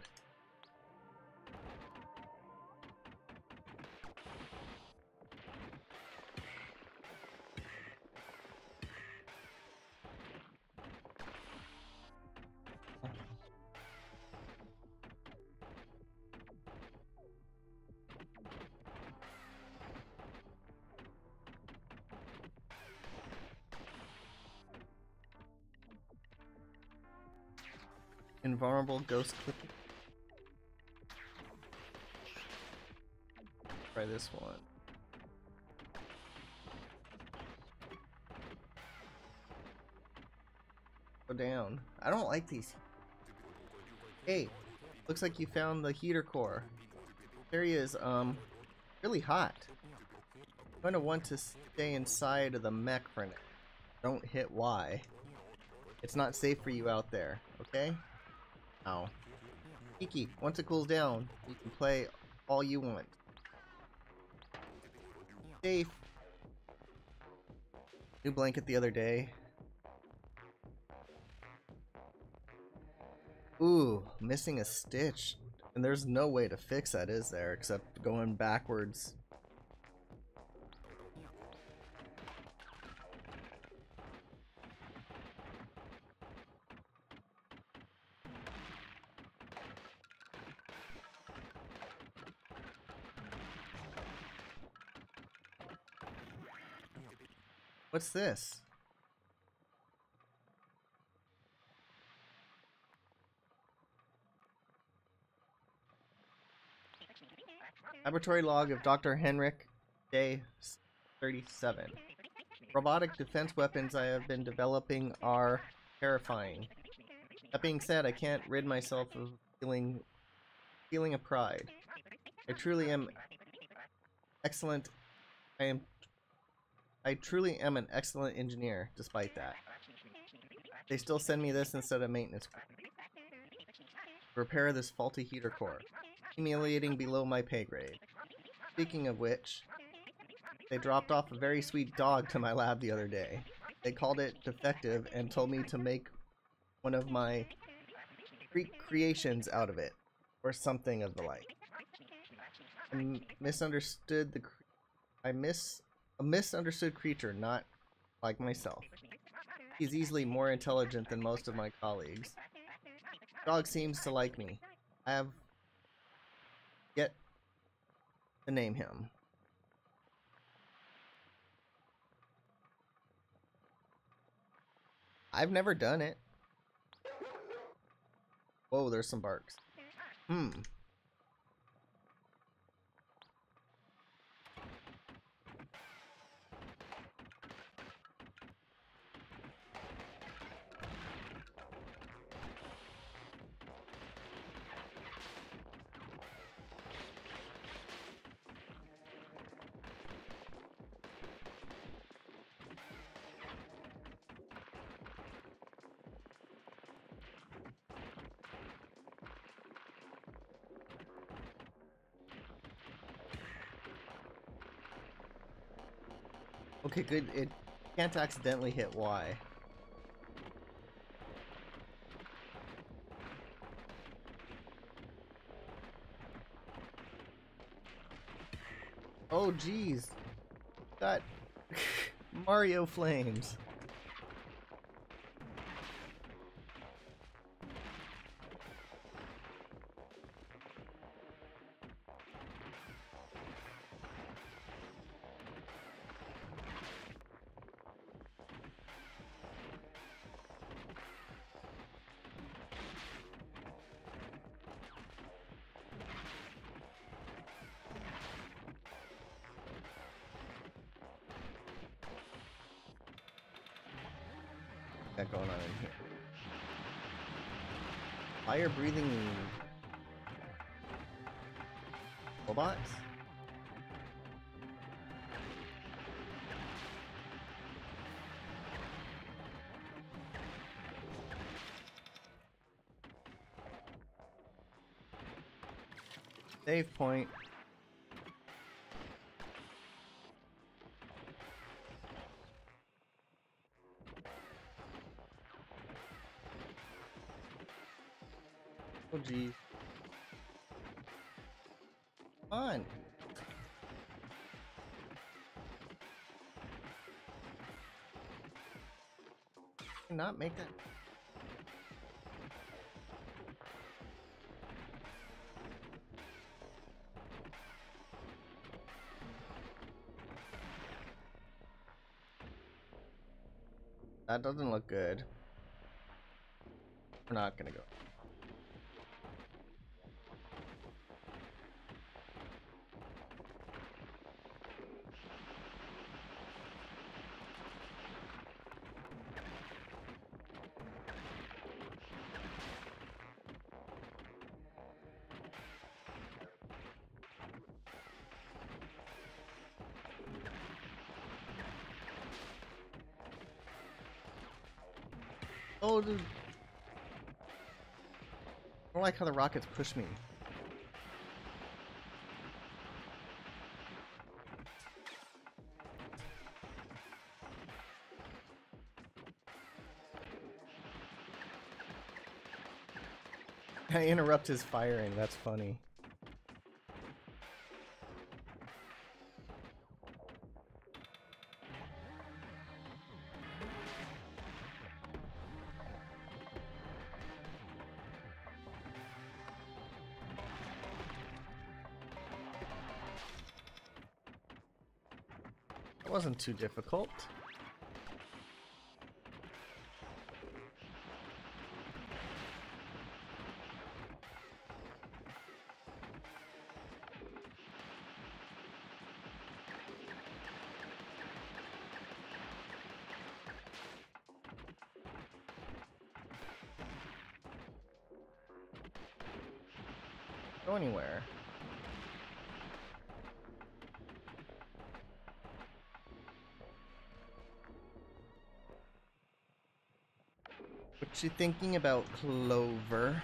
Invulnerable ghost clip. Try this one. Go down. I don't like these. Hey, looks like you found the heater core. This area is really hot. I'm gonna want to stay inside of the mech for now. Don't hit Y. It's not safe for you out there, okay? Ow. Kiki, once it cools down, you can play all you want. Safe. New blanket the other day. Ooh, missing a stitch. And there's no way to fix that, is there? Except going backwards. What's this? Laboratory log of Dr. Henrik, day 37. Robotic defense weapons I have been developing are terrifying. That being said, I can't rid myself of feeling of pride. I truly am excellent. I truly am an excellent engineer, despite that. They still send me this instead of maintenance. Repair this faulty heater core. Humiliating below my pay grade. Speaking of which, they dropped off a very sweet dog to my lab the other day. They called it defective and told me to make one of my freak creations out of it, or something of the like. I misunderstood a misunderstood creature, not like myself. He's easily more intelligent than most of my colleagues. The dog seems to like me. I have yet to name him. I've never done it. Whoa, there's some barks. Okay, good. It can't accidentally hit Y. Oh, geez. Got Mario flames. Got going on in here? Fire breathing robots? Save point. Oh geez. Come on. Not make that. That doesn't look good. We're not gonna go. Oh, dude. I don't like how the rockets push me. I interrupt his firing, that's funny. It wasn't too difficult. Go anywhere. What you thinking about, Clover?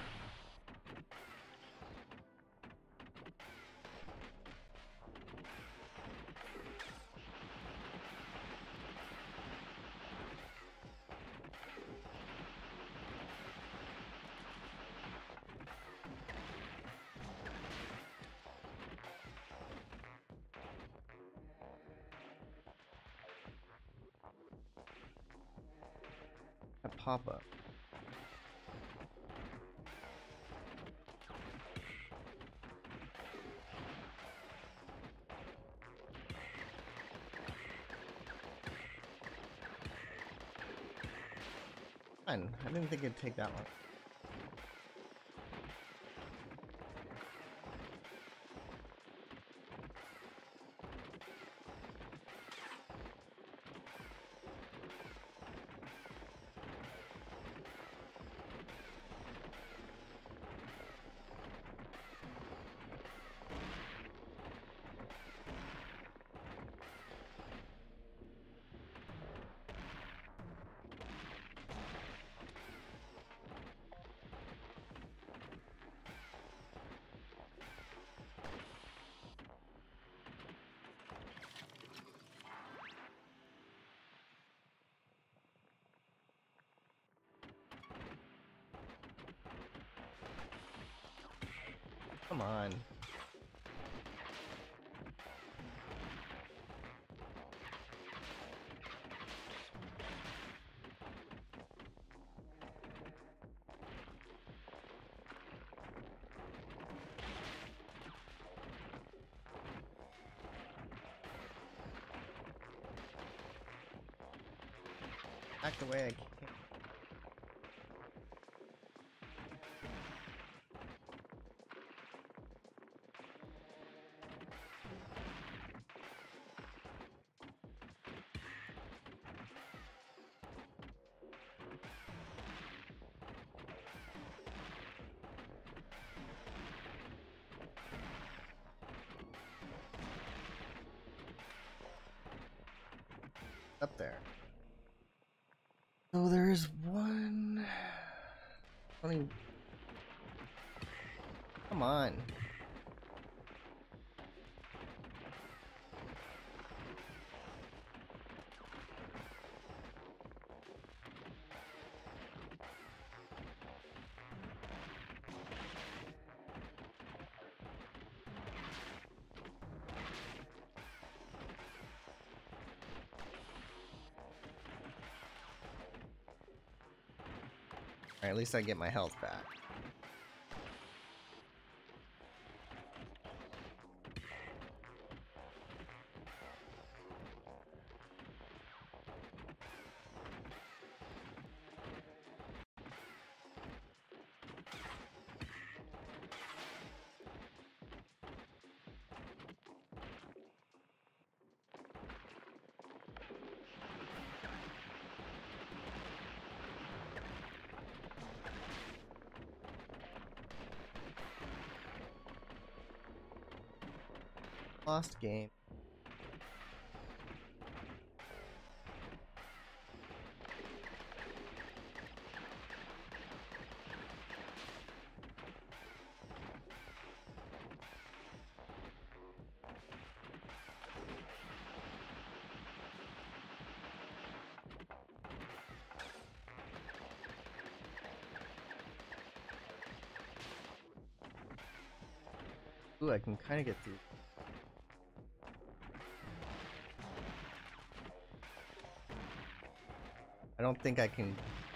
A pop-up. Fine. I didn't think it'd take that long. Come on. Act away, I can't. Up there. So there's one. Only. Come on. Alright, at least I get my health back. Lost game. Ooh, I can kind of get through. I don't think I can.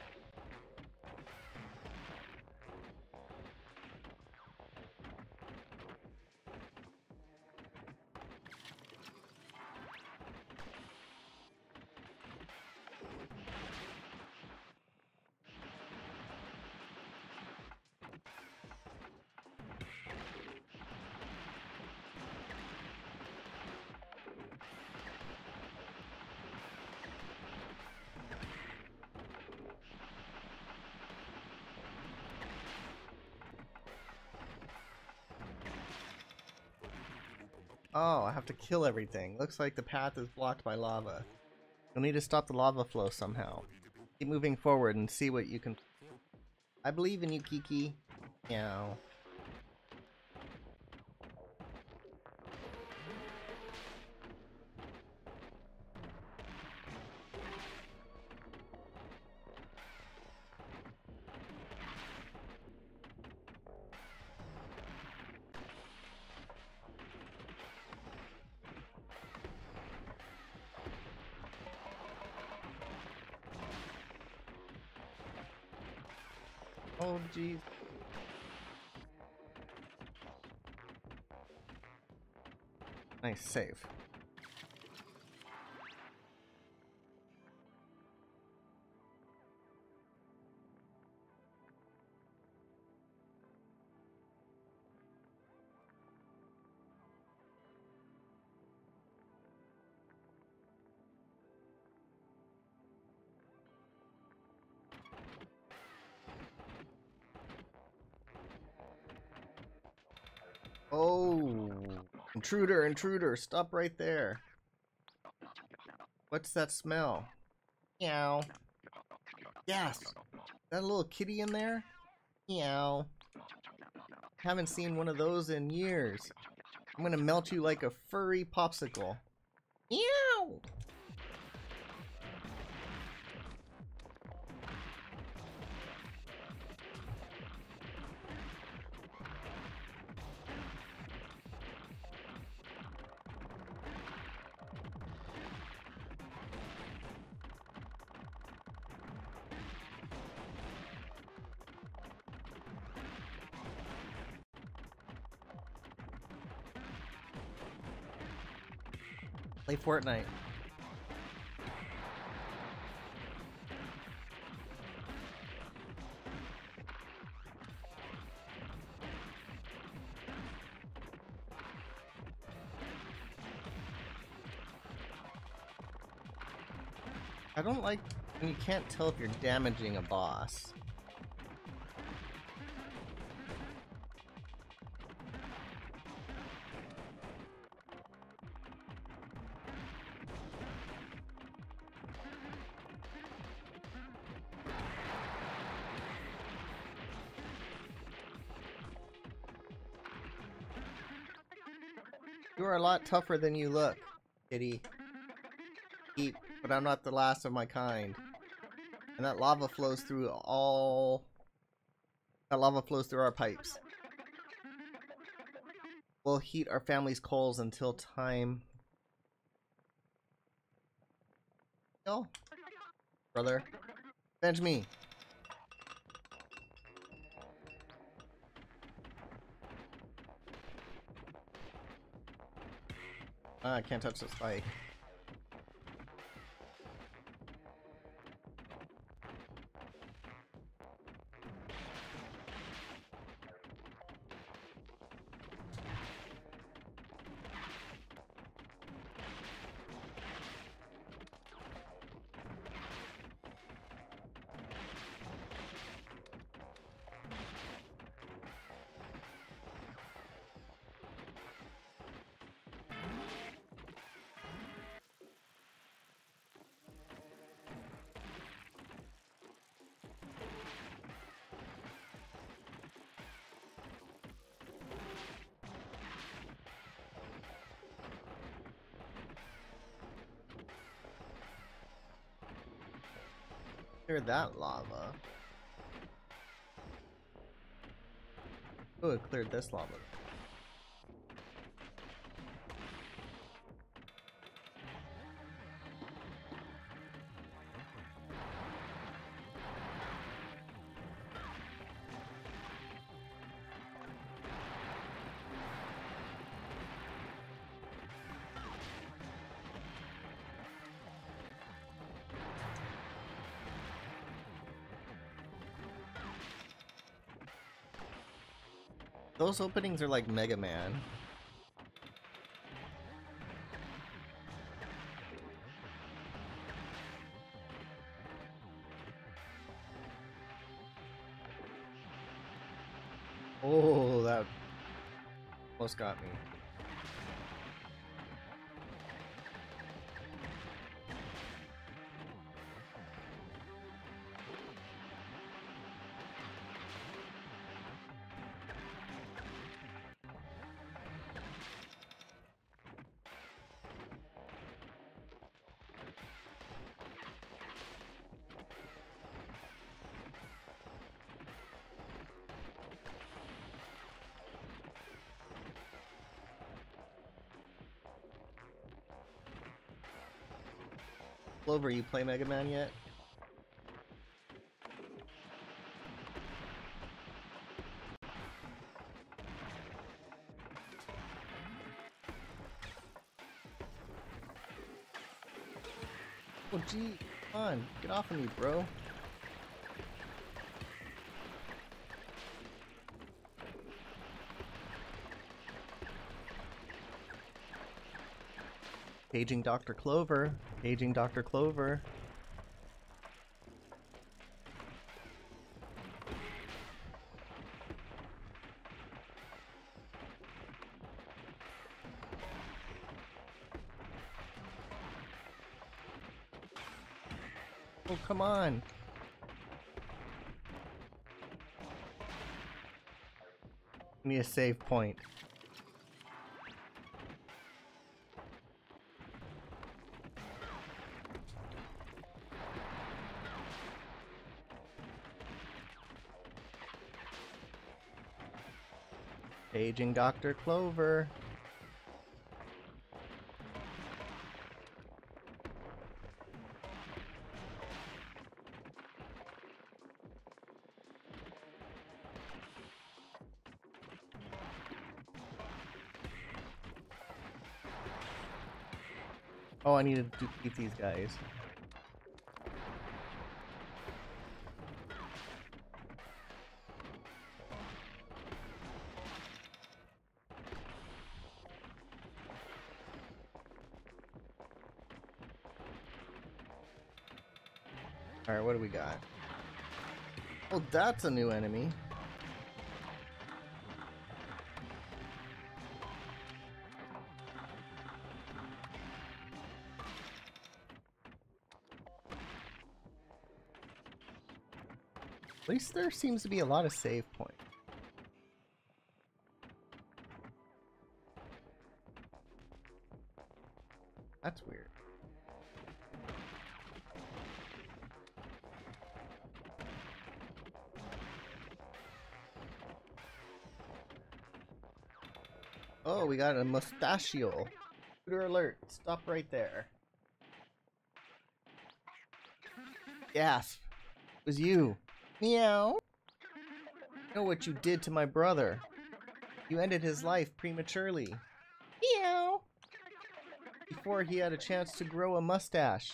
Oh, I have to kill everything. Looks like the path is blocked by lava. You'll need to stop the lava flow somehow. Keep moving forward and see what you can. I believe in you, Kiki. Meow. Oh, jeez. Nice save. Oh, intruder, intruder, stop right there. What's that smell? Meow. Yes. That little kitty in there? Meow. Haven't seen one of those in years. I'm gonna melt you like a furry popsicle. Meow. Play Fortnite. I don't like when you can't tell if you're damaging a boss. You are a lot tougher than you look, kitty. Eat, but I'm not the last of my kind. And that lava flows through all... That lava flows through our pipes. We'll heat our family's coals until time... No. Brother. Avenge me. Ah, I can't touch the spike. Clear that lava. Oh, it cleared this lava. Those openings are like Mega Man. Oh, that almost got me. Clover, you play Mega Man yet? Oh gee, come on, get off of me, bro. Paging Dr. Clover. Paging Dr. Clover. Oh, come on. I need a save point. Paging Dr. Clover. Oh, I need to defeat these guys. Alright, what do we got? Oh, that's a new enemy. At least there seems to be a lot of save points. Oh, we got a mustachio. Shooter alert. Stop right there. Gasp. It was you. Meow. I know what you did to my brother. You ended his life prematurely. Meow. Before he had a chance to grow a mustache.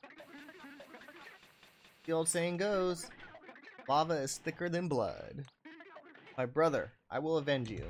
The old saying goes, lava is thicker than blood. My brother, I will avenge you.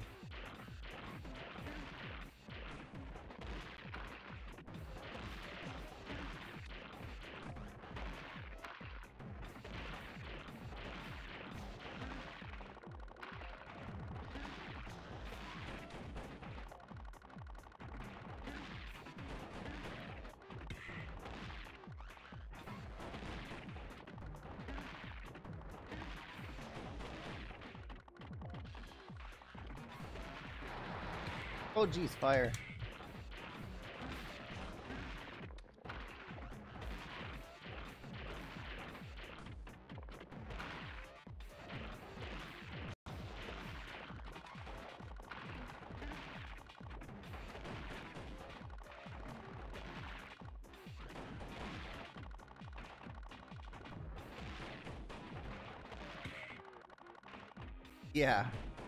Oh geez, fire. Yeah.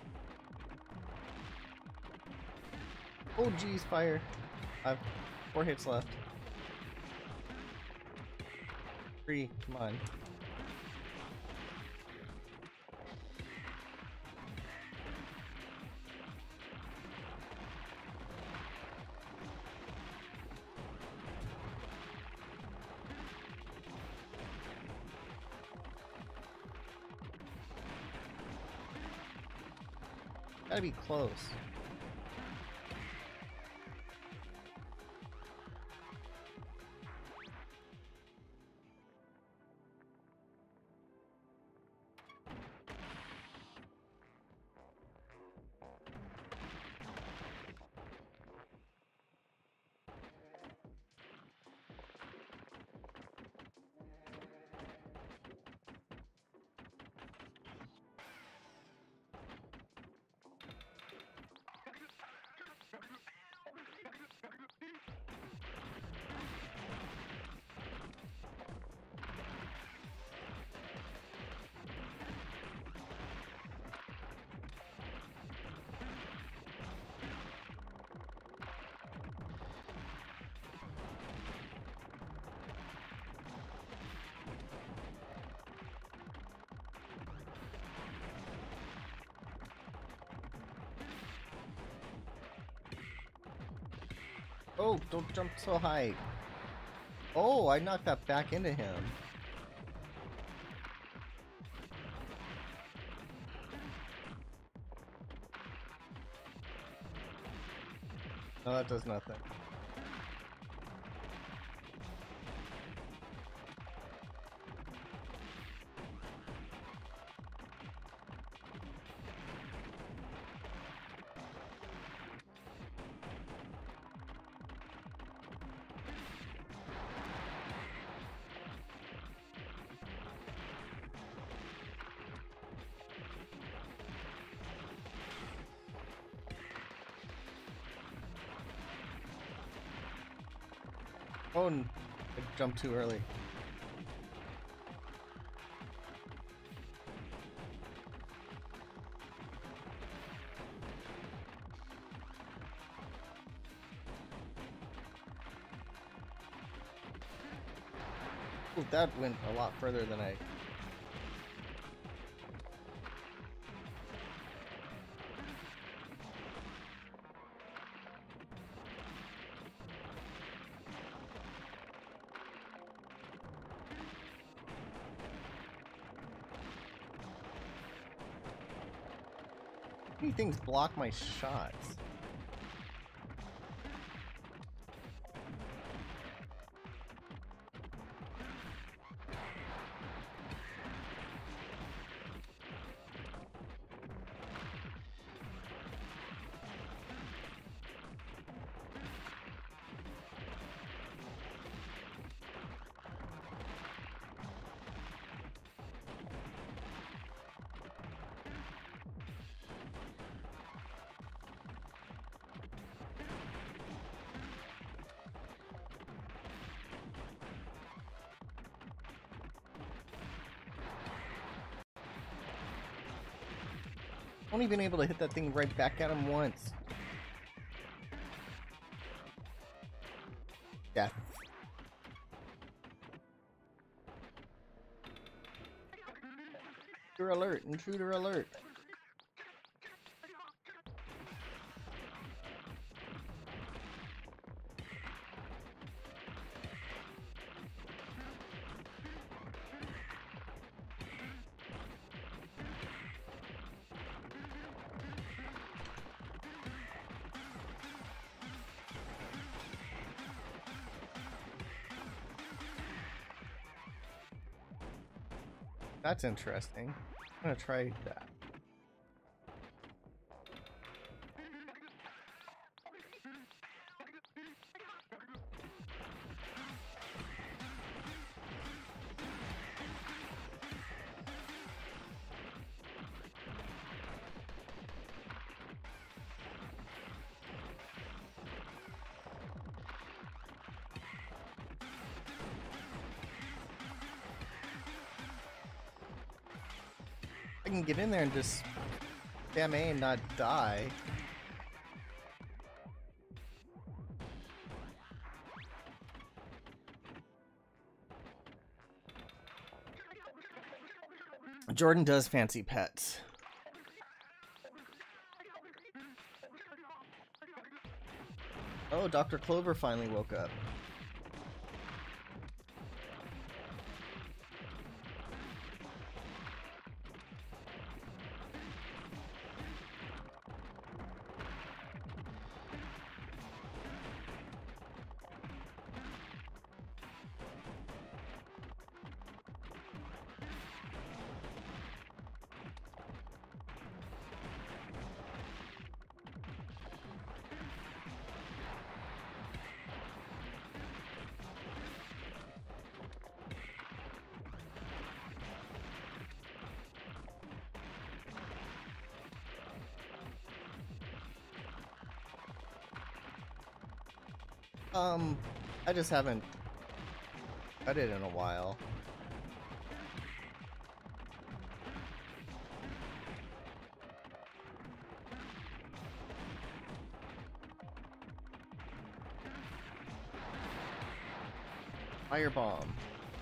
Oh geez, fire. I've 4 hits left. 3, come on. Gotta be close. Oh, don't jump so high. Oh, I knocked that back into him. No, that does nothing. Oh, I jumped too early. Ooh, that went a lot further than I... How many things block my shots? Only been able to hit that thing right back at him once. Death. Intruder alert! Intruder alert! That's interesting. I'm gonna try that. I can get in there and just spam A and not die. Jordan does fancy pets. Oh, Dr. Clover finally woke up. I just haven't cut it in a while. Firebomb.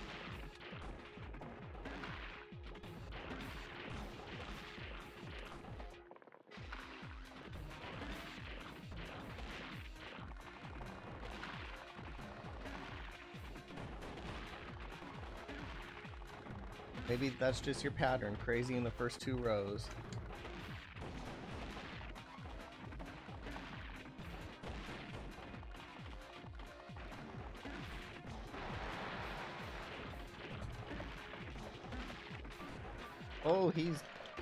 Maybe that's just your pattern, crazy in the first 2 rows. Oh, he's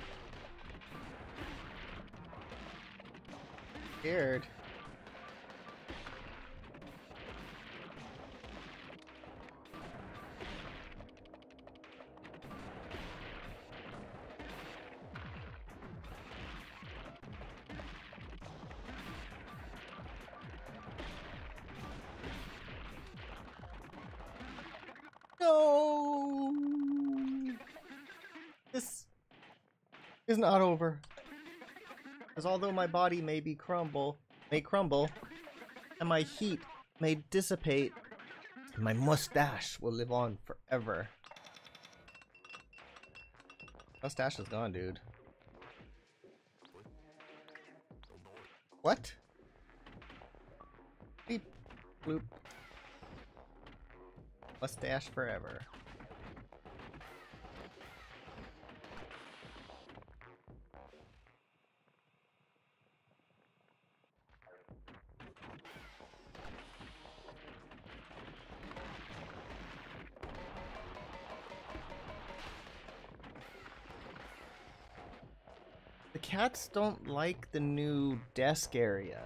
scared. No! This is not over. Because although my body may crumble, and my heat may dissipate, my mustache will live on forever. Mustache is gone, dude. What? Beep. Bloop. Mustache forever. The cats don't like the new desk area.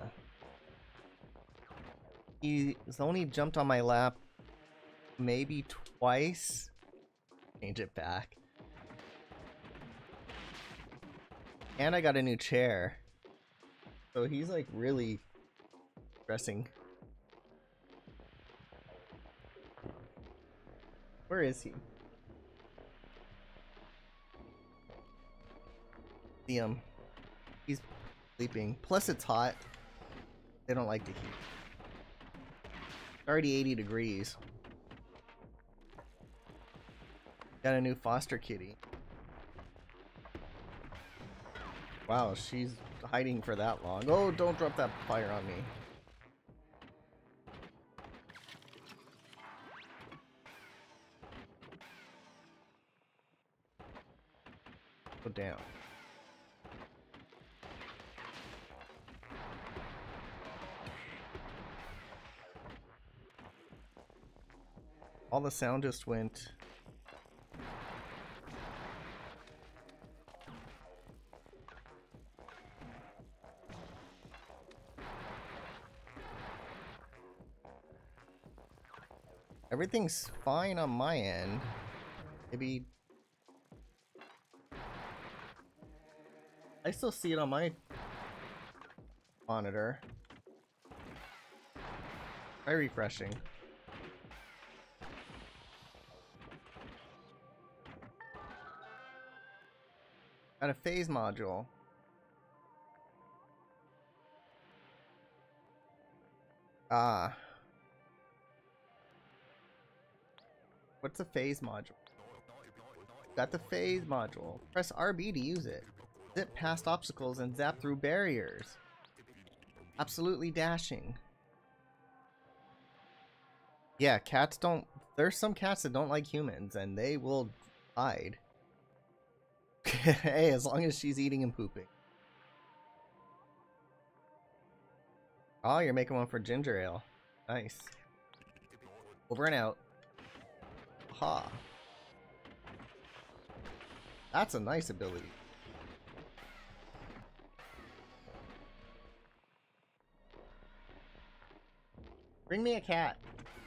He's only jumped on my lap maybe twice. Change it back. And I got a new chair. So he's like really stressing. Where is he? See him. He's sleeping. Plus it's hot. They don't like the heat. It's already 80 degrees. Got a new foster kitty. Wow, she's hiding for that long. Oh, don't drop that fire on me. Go down. All the sound just went. Everything's fine on my end. Maybe I still see it on my monitor. Try refreshing. Got a phase module. Ah. What's a phase module? Got the phase module. Press RB to use it. Zip past obstacles and zap through barriers. Absolutely dashing. Yeah, cats don't... There's some cats that don't like humans, and they will hide. Hey, as long as she's eating and pooping. Oh, you're making one for ginger ale. Nice. Over and out. Ha. That's a nice ability. Bring me a cat.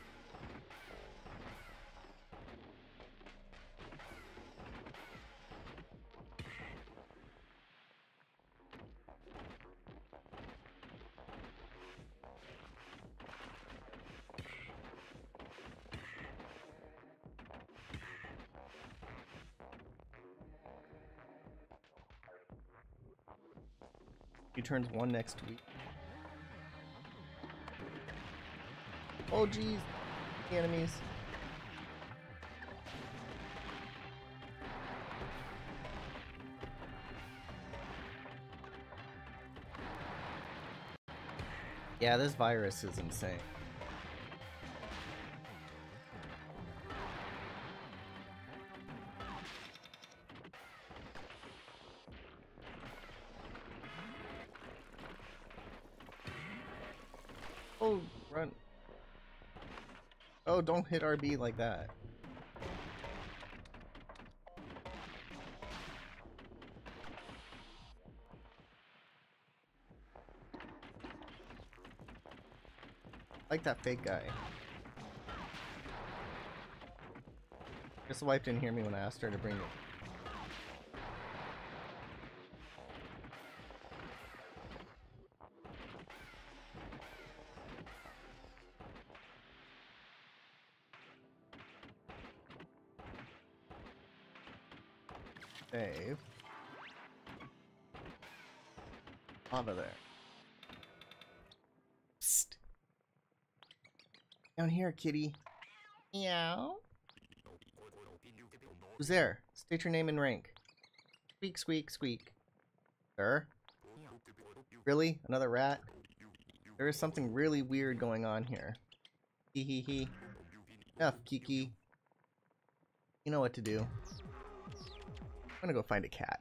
He turns 1 next week. Oh geez, the enemies. Yeah, this virus is insane. Oh, run. Oh, don't hit RB like that. Like that fake guy. Guess the wife didn't hear me when I asked her to bring it. Save. Out of there. Psst. Down here, kitty. Meow. Who's there? State your name and rank. Squeak, squeak, squeak. Sir? Really? Another rat? There is something really weird going on here. Hee hee hee. Enough, Kiki. You know what to do. I'm gonna go find a cat.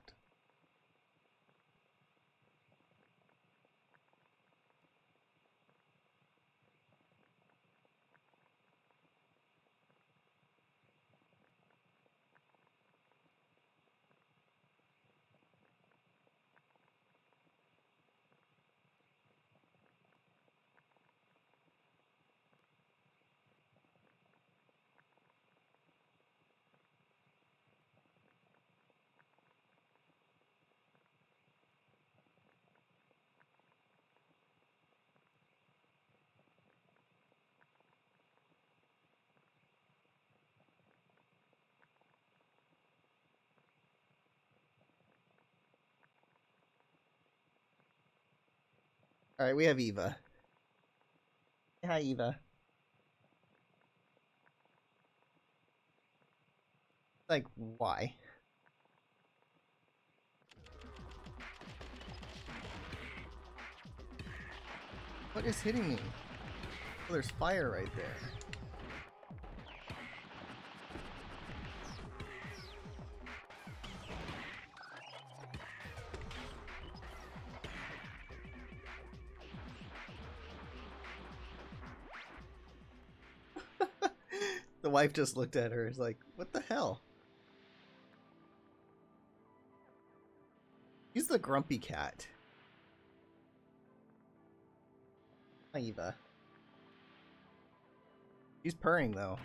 Alright, we have Eva. Hi, Eva. Like, why? What is hitting me? Oh, there's fire right there. The wife just looked at her, is like, what the hell? He's the grumpy cat. Hi, Eva. He's purring though.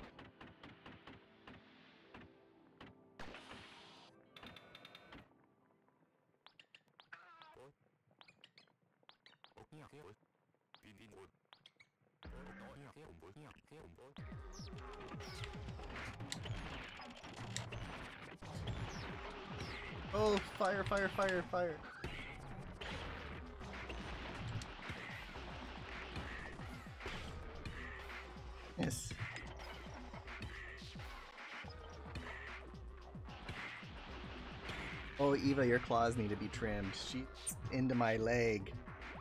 Oh, fire, fire, fire, fire. Yes. Oh, Eva, your claws need to be trimmed. She's into my leg.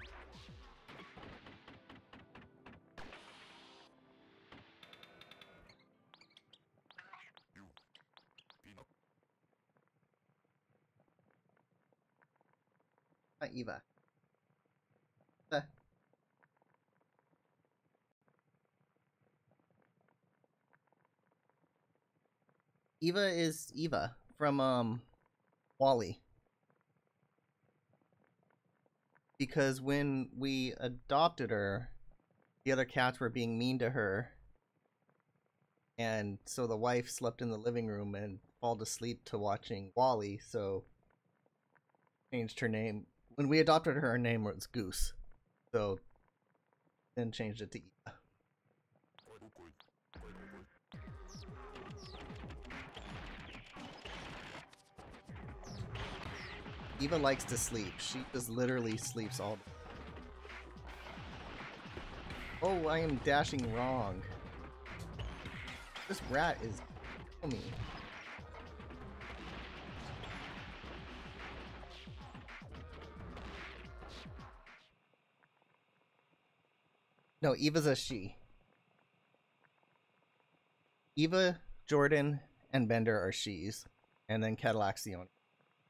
Hi, Eva. Eva is Eva from WALL-E. Because when we adopted her, the other cats were being mean to her. And so the wife slept in the living room and fall asleep to watching WALL-E, so changed her name. When we adopted her, her name was Goose. So then changed it to Eva. Eva likes to sleep. She just literally sleeps all day. Oh, I am dashing wrong. This rat is killing me. No, Eva's a she. Eva, Jordan, and Bender are she's. And then Cadillac's the only.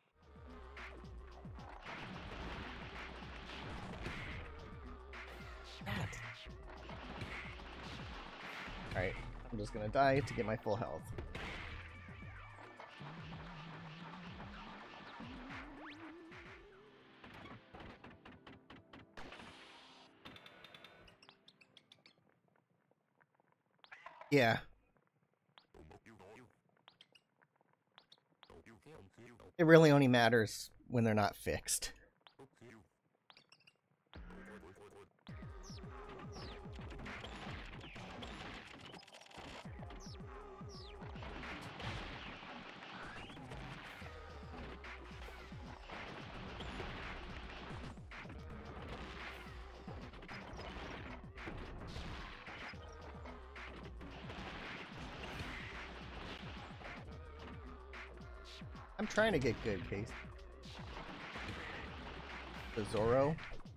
Alright, I'm just gonna die to get my full health. Yeah. It really only matters when they're not fixed. I'm trying to get good, Case. The Zoro.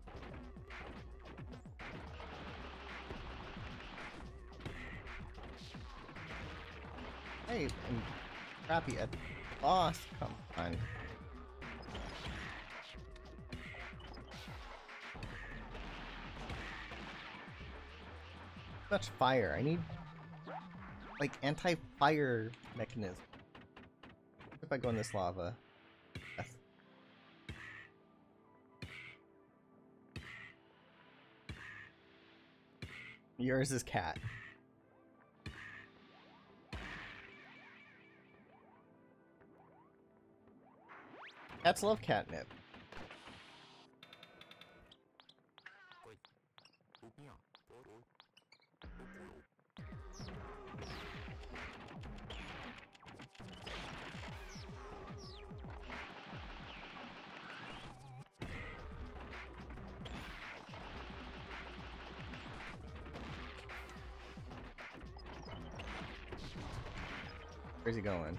Hey, I'm crappy at the boss. Come on. Too much fire. I need like anti-fire mechanism. If I go in this lava. Yes. Yours is cat. Cats love catnip. Where's he going?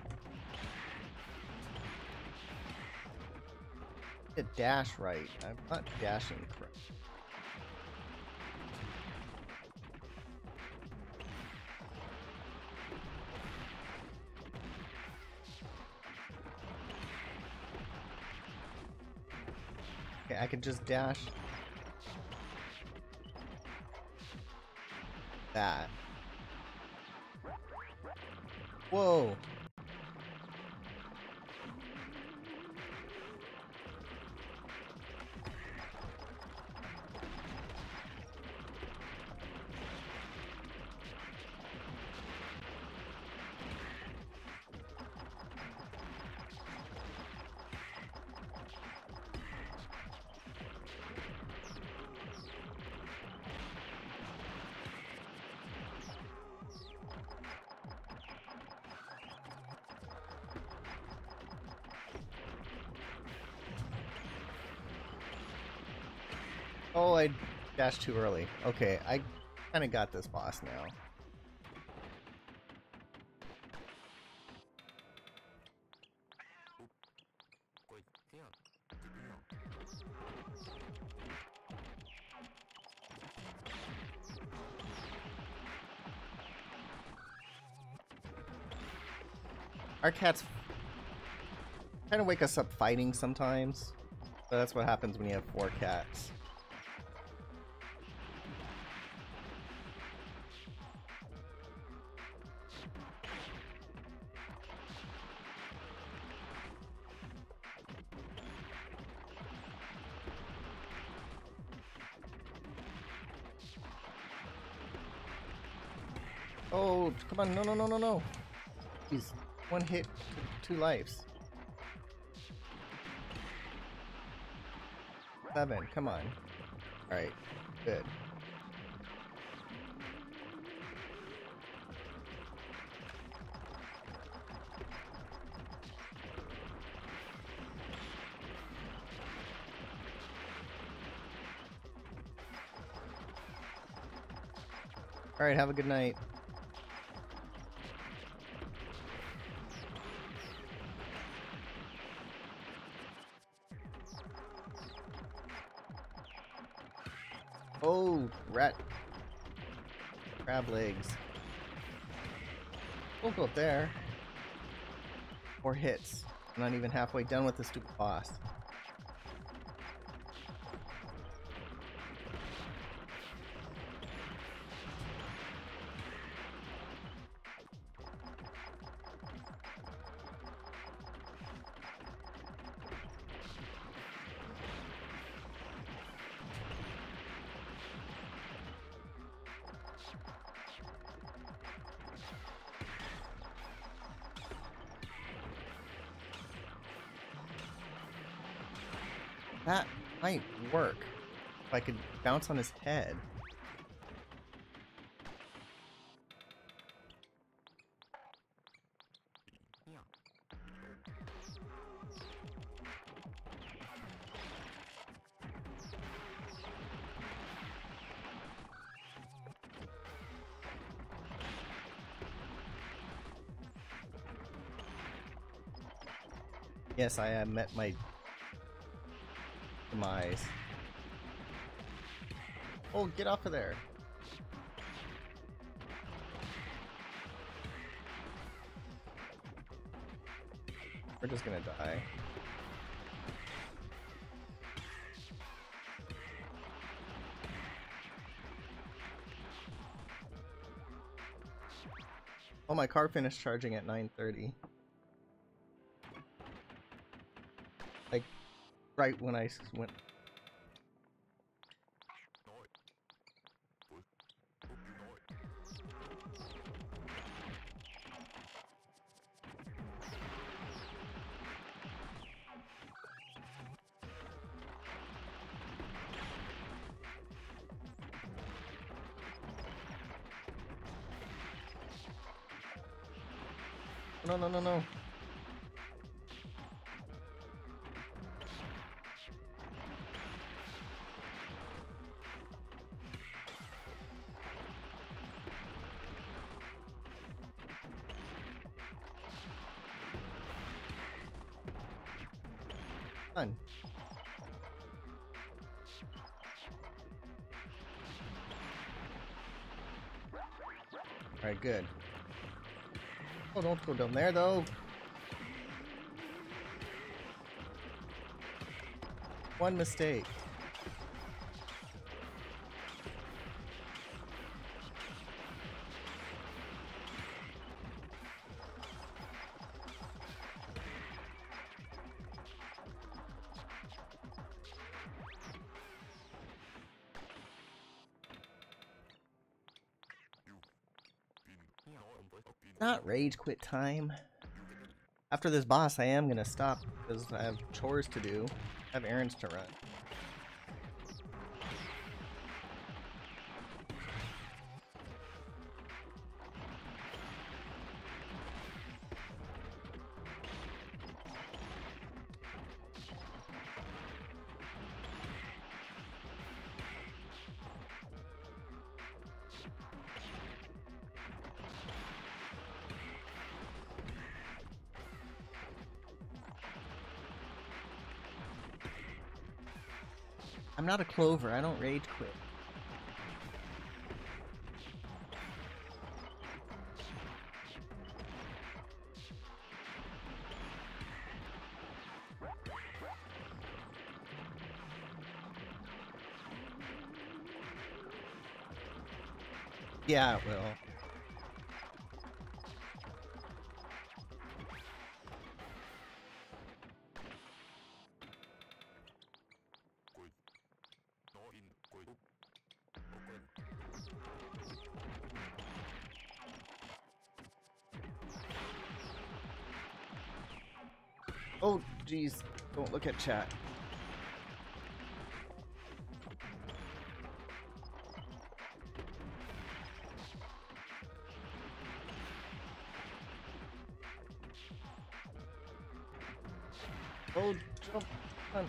Hit dash right. I'm not dashing correct. Okay, I could just dash that. Whoa! Oh, I dashed too early. Okay, I kind of got this boss now. Our cats kind of wake us up fighting sometimes. So that's what happens when you have 4 cats. Oh, come on. No, no, no, no, no. Jeez. 1 hit, 2 lives. 7, come on. Alright, good. Alright, have a good night. Oh, rat. Crab legs. Don't go up there. 4 hits. I'm not even halfway done with the stupid boss. That might work if I could bounce on his head. Yes, I have met my demise. Oh, get off of there. We're just gonna die. Oh, my car finished charging at 9:30. Like, right when I went. No, no, no, no. Fun. Alright, good. Oh, don't go down there, though. One mistake. Not rage quit time. After this boss, I am gonna stop because I have chores to do. I have errands to run. I'm not a clover, I don't rage quit. Yeah, it will. Oh, jeez. Don't look at chat. Oh, jump. Come on.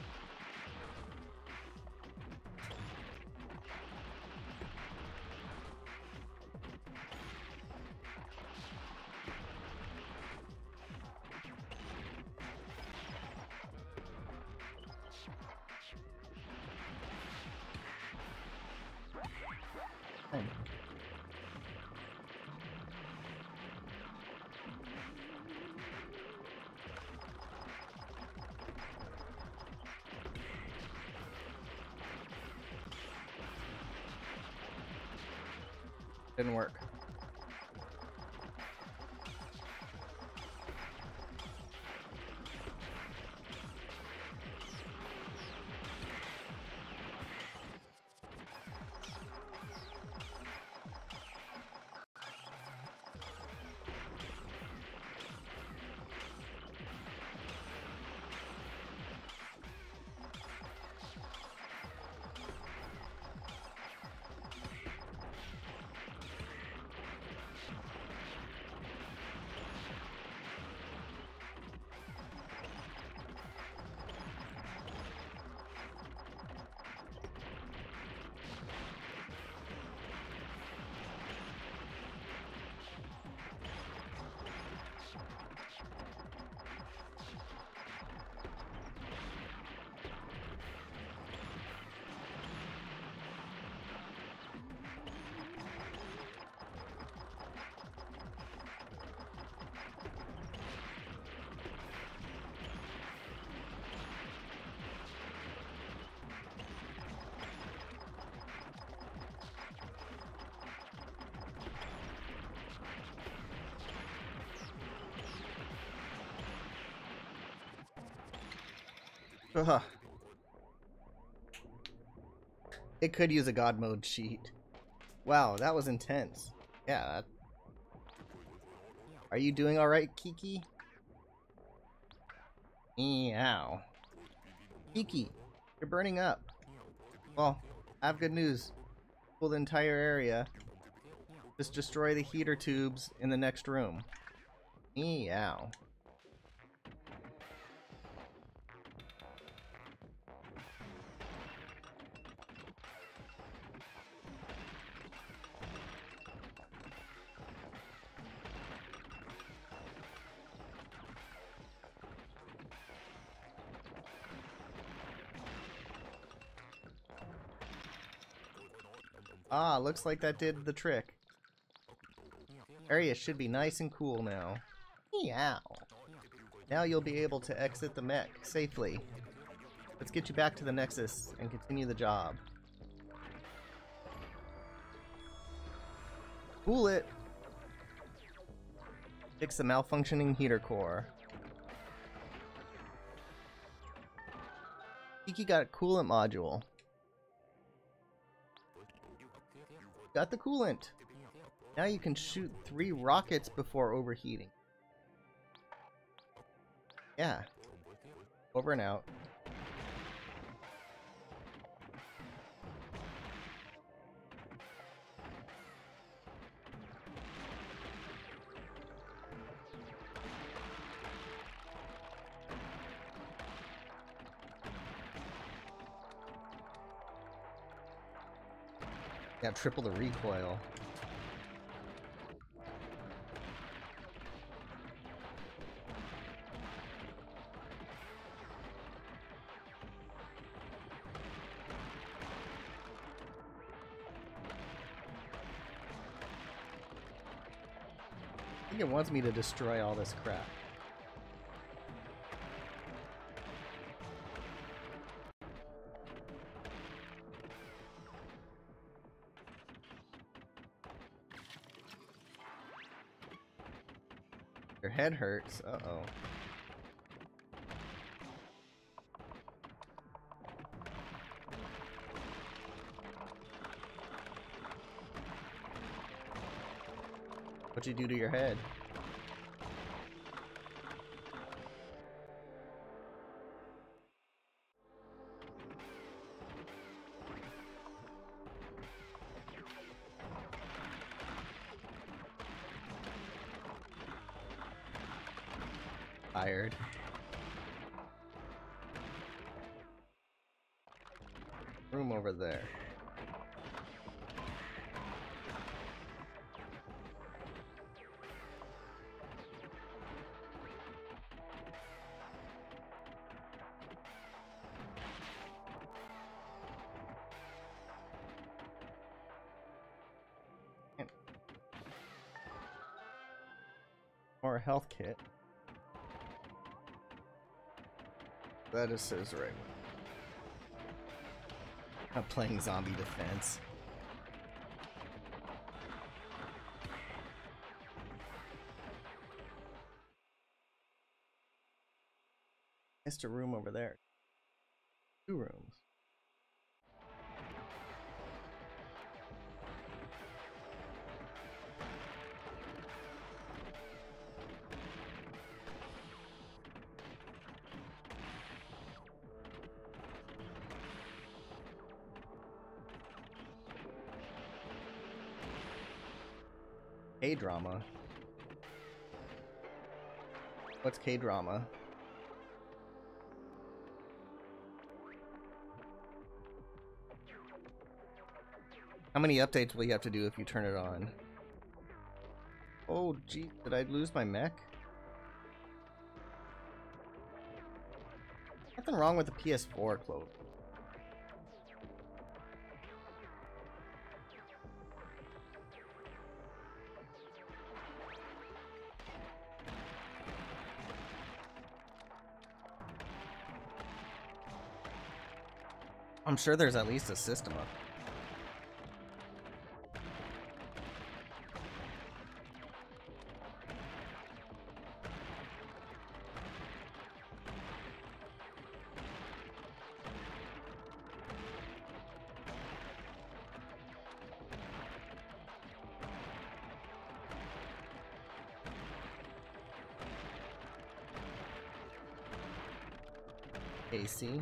Fine. Didn't work. Ugh. It could use a god mode cheat. Wow, that was intense. Yeah. Are you doing alright, Kiki? Meow. Kiki, you're burning up. Well, I have good news. Cool the entire area. Just destroy the heater tubes in the next room. Meow. Ah, looks like that did the trick. Area should be nice and cool now. Meow. Now you'll be able to exit the mech safely. Let's get you back to the Nexus and continue the job. Cool it! Fix the malfunctioning heater core. Kiki got a coolant module. Got the coolant! Now you can shoot 3 rockets before overheating. Yeah. Over and out. Yeah, triple the recoil. I think it wants me to destroy all this crap. Your head hurts. Uh-oh. What'd you do to your head? Tired. Room over there. Or a health kit. That is says right. I'm playing zombie defense. Missed a room over there. 2 rooms. K-drama. What's K-drama? How many updates will you have to do if you turn it on? Oh, gee, did I lose my mech? Nothing wrong with the PS4 clone. I'm sure there's at least a system up. AC.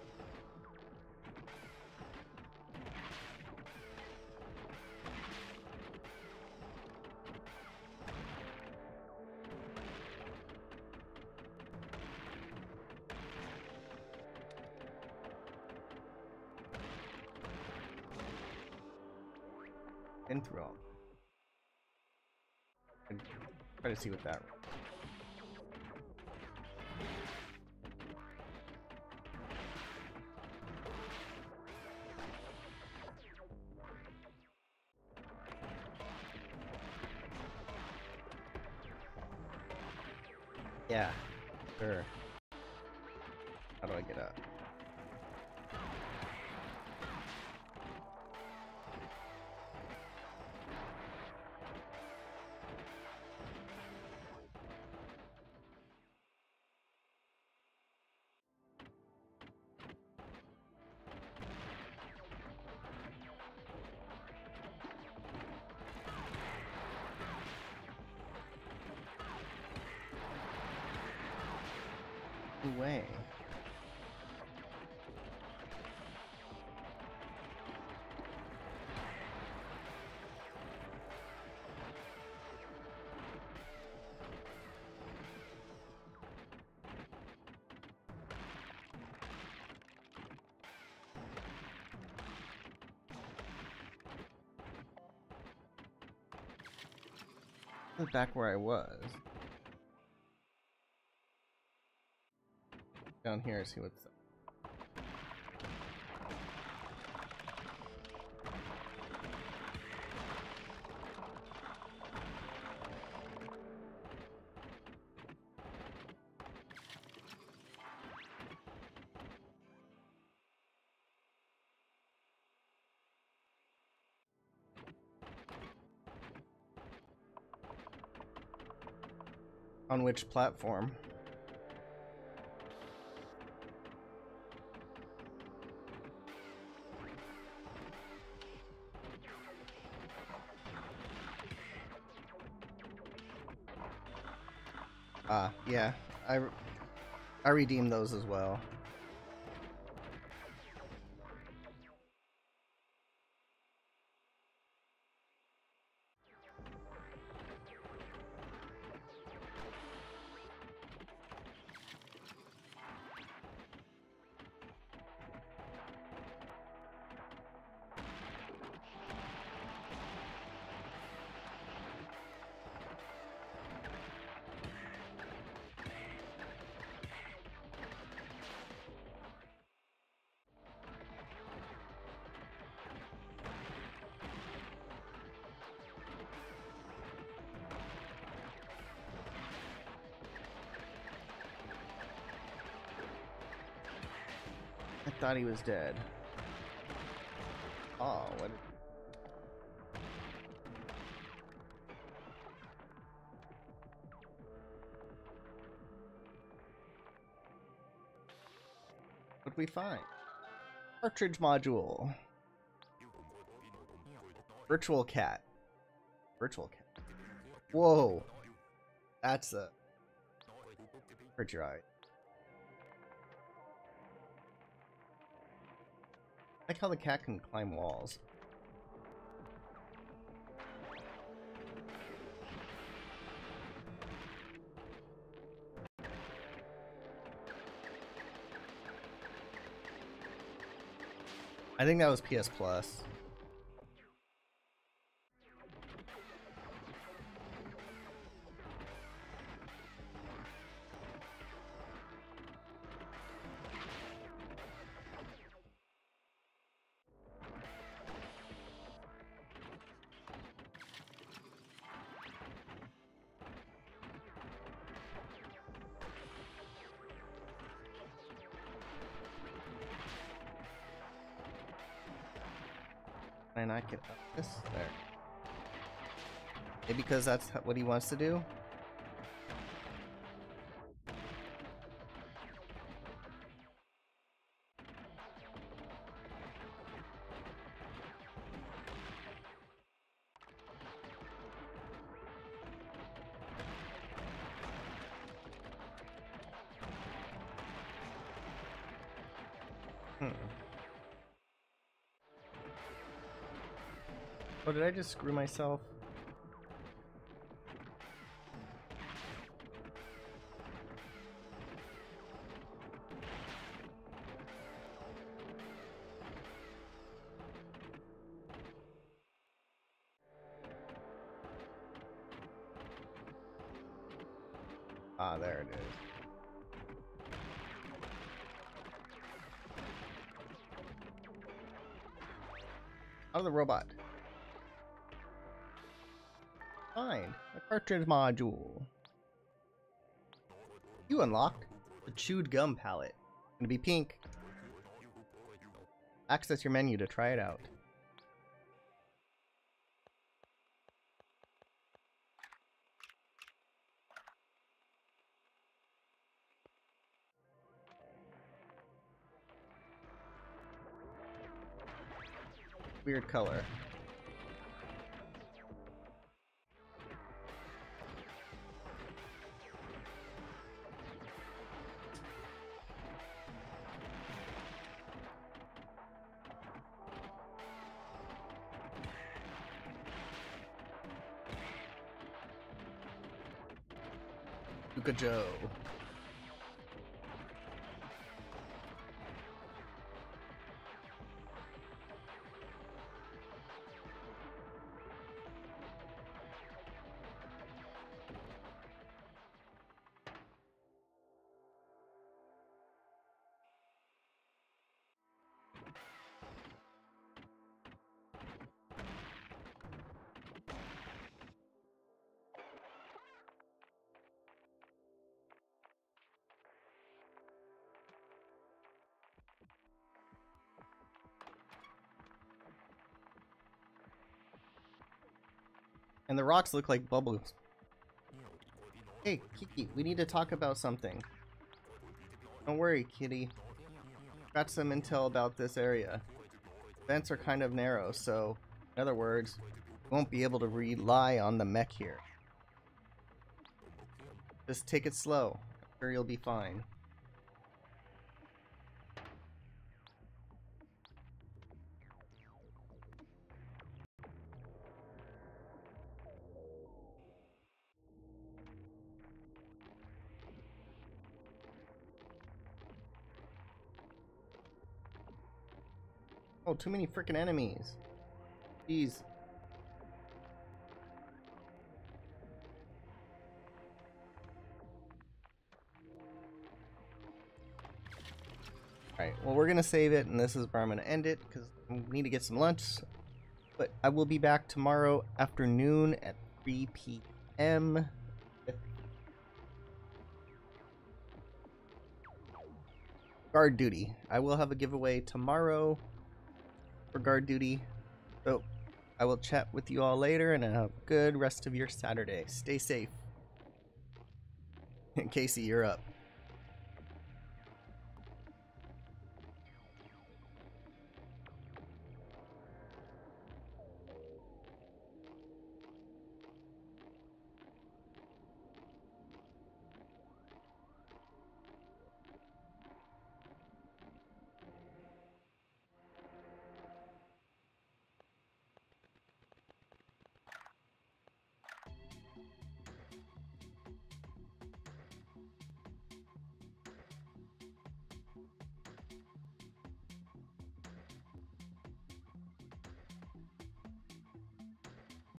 Enthrall. And try to see what that. Yeah, sure. How do I get up? No way. Back where I was. Down here, see what's. On which platform? Yeah, I redeemed those as well. I thought he was dead. Oh, what? What'd we find? Cartridge module. Virtual cat. Virtual cat. Whoa. That's a... hurt your eye. I like how the cat can climb walls. I think that was PS Plus. Can I not get up this? There. Maybe because that's what he wants to do? Oh, did I just screw myself? Ah, there it is. Out of the robot. Fine. A cartridge module. You unlocked the chewed gum palette. Gonna be pink. Access your menu to try it out. Weird color. Luka Joe. And the rocks look like bubbles. Hey, Kiki, we need to talk about something. Don't worry, kitty. Got some intel about this area. Vents are kind of narrow, so, in other words, you won't be able to rely on the mech here. Just take it slow. I'm sure you'll be fine. Oh, too many freaking enemies. Jeez. Alright, well, we're gonna save it, and this is where I'm gonna end it, because I need to get some lunch. But I will be back tomorrow afternoon at 3 p.m. Guard duty. I will have a giveaway tomorrow for guard duty. So I will chat with you all later, and have a good rest of your Saturday. Stay safe. Casey, you're up.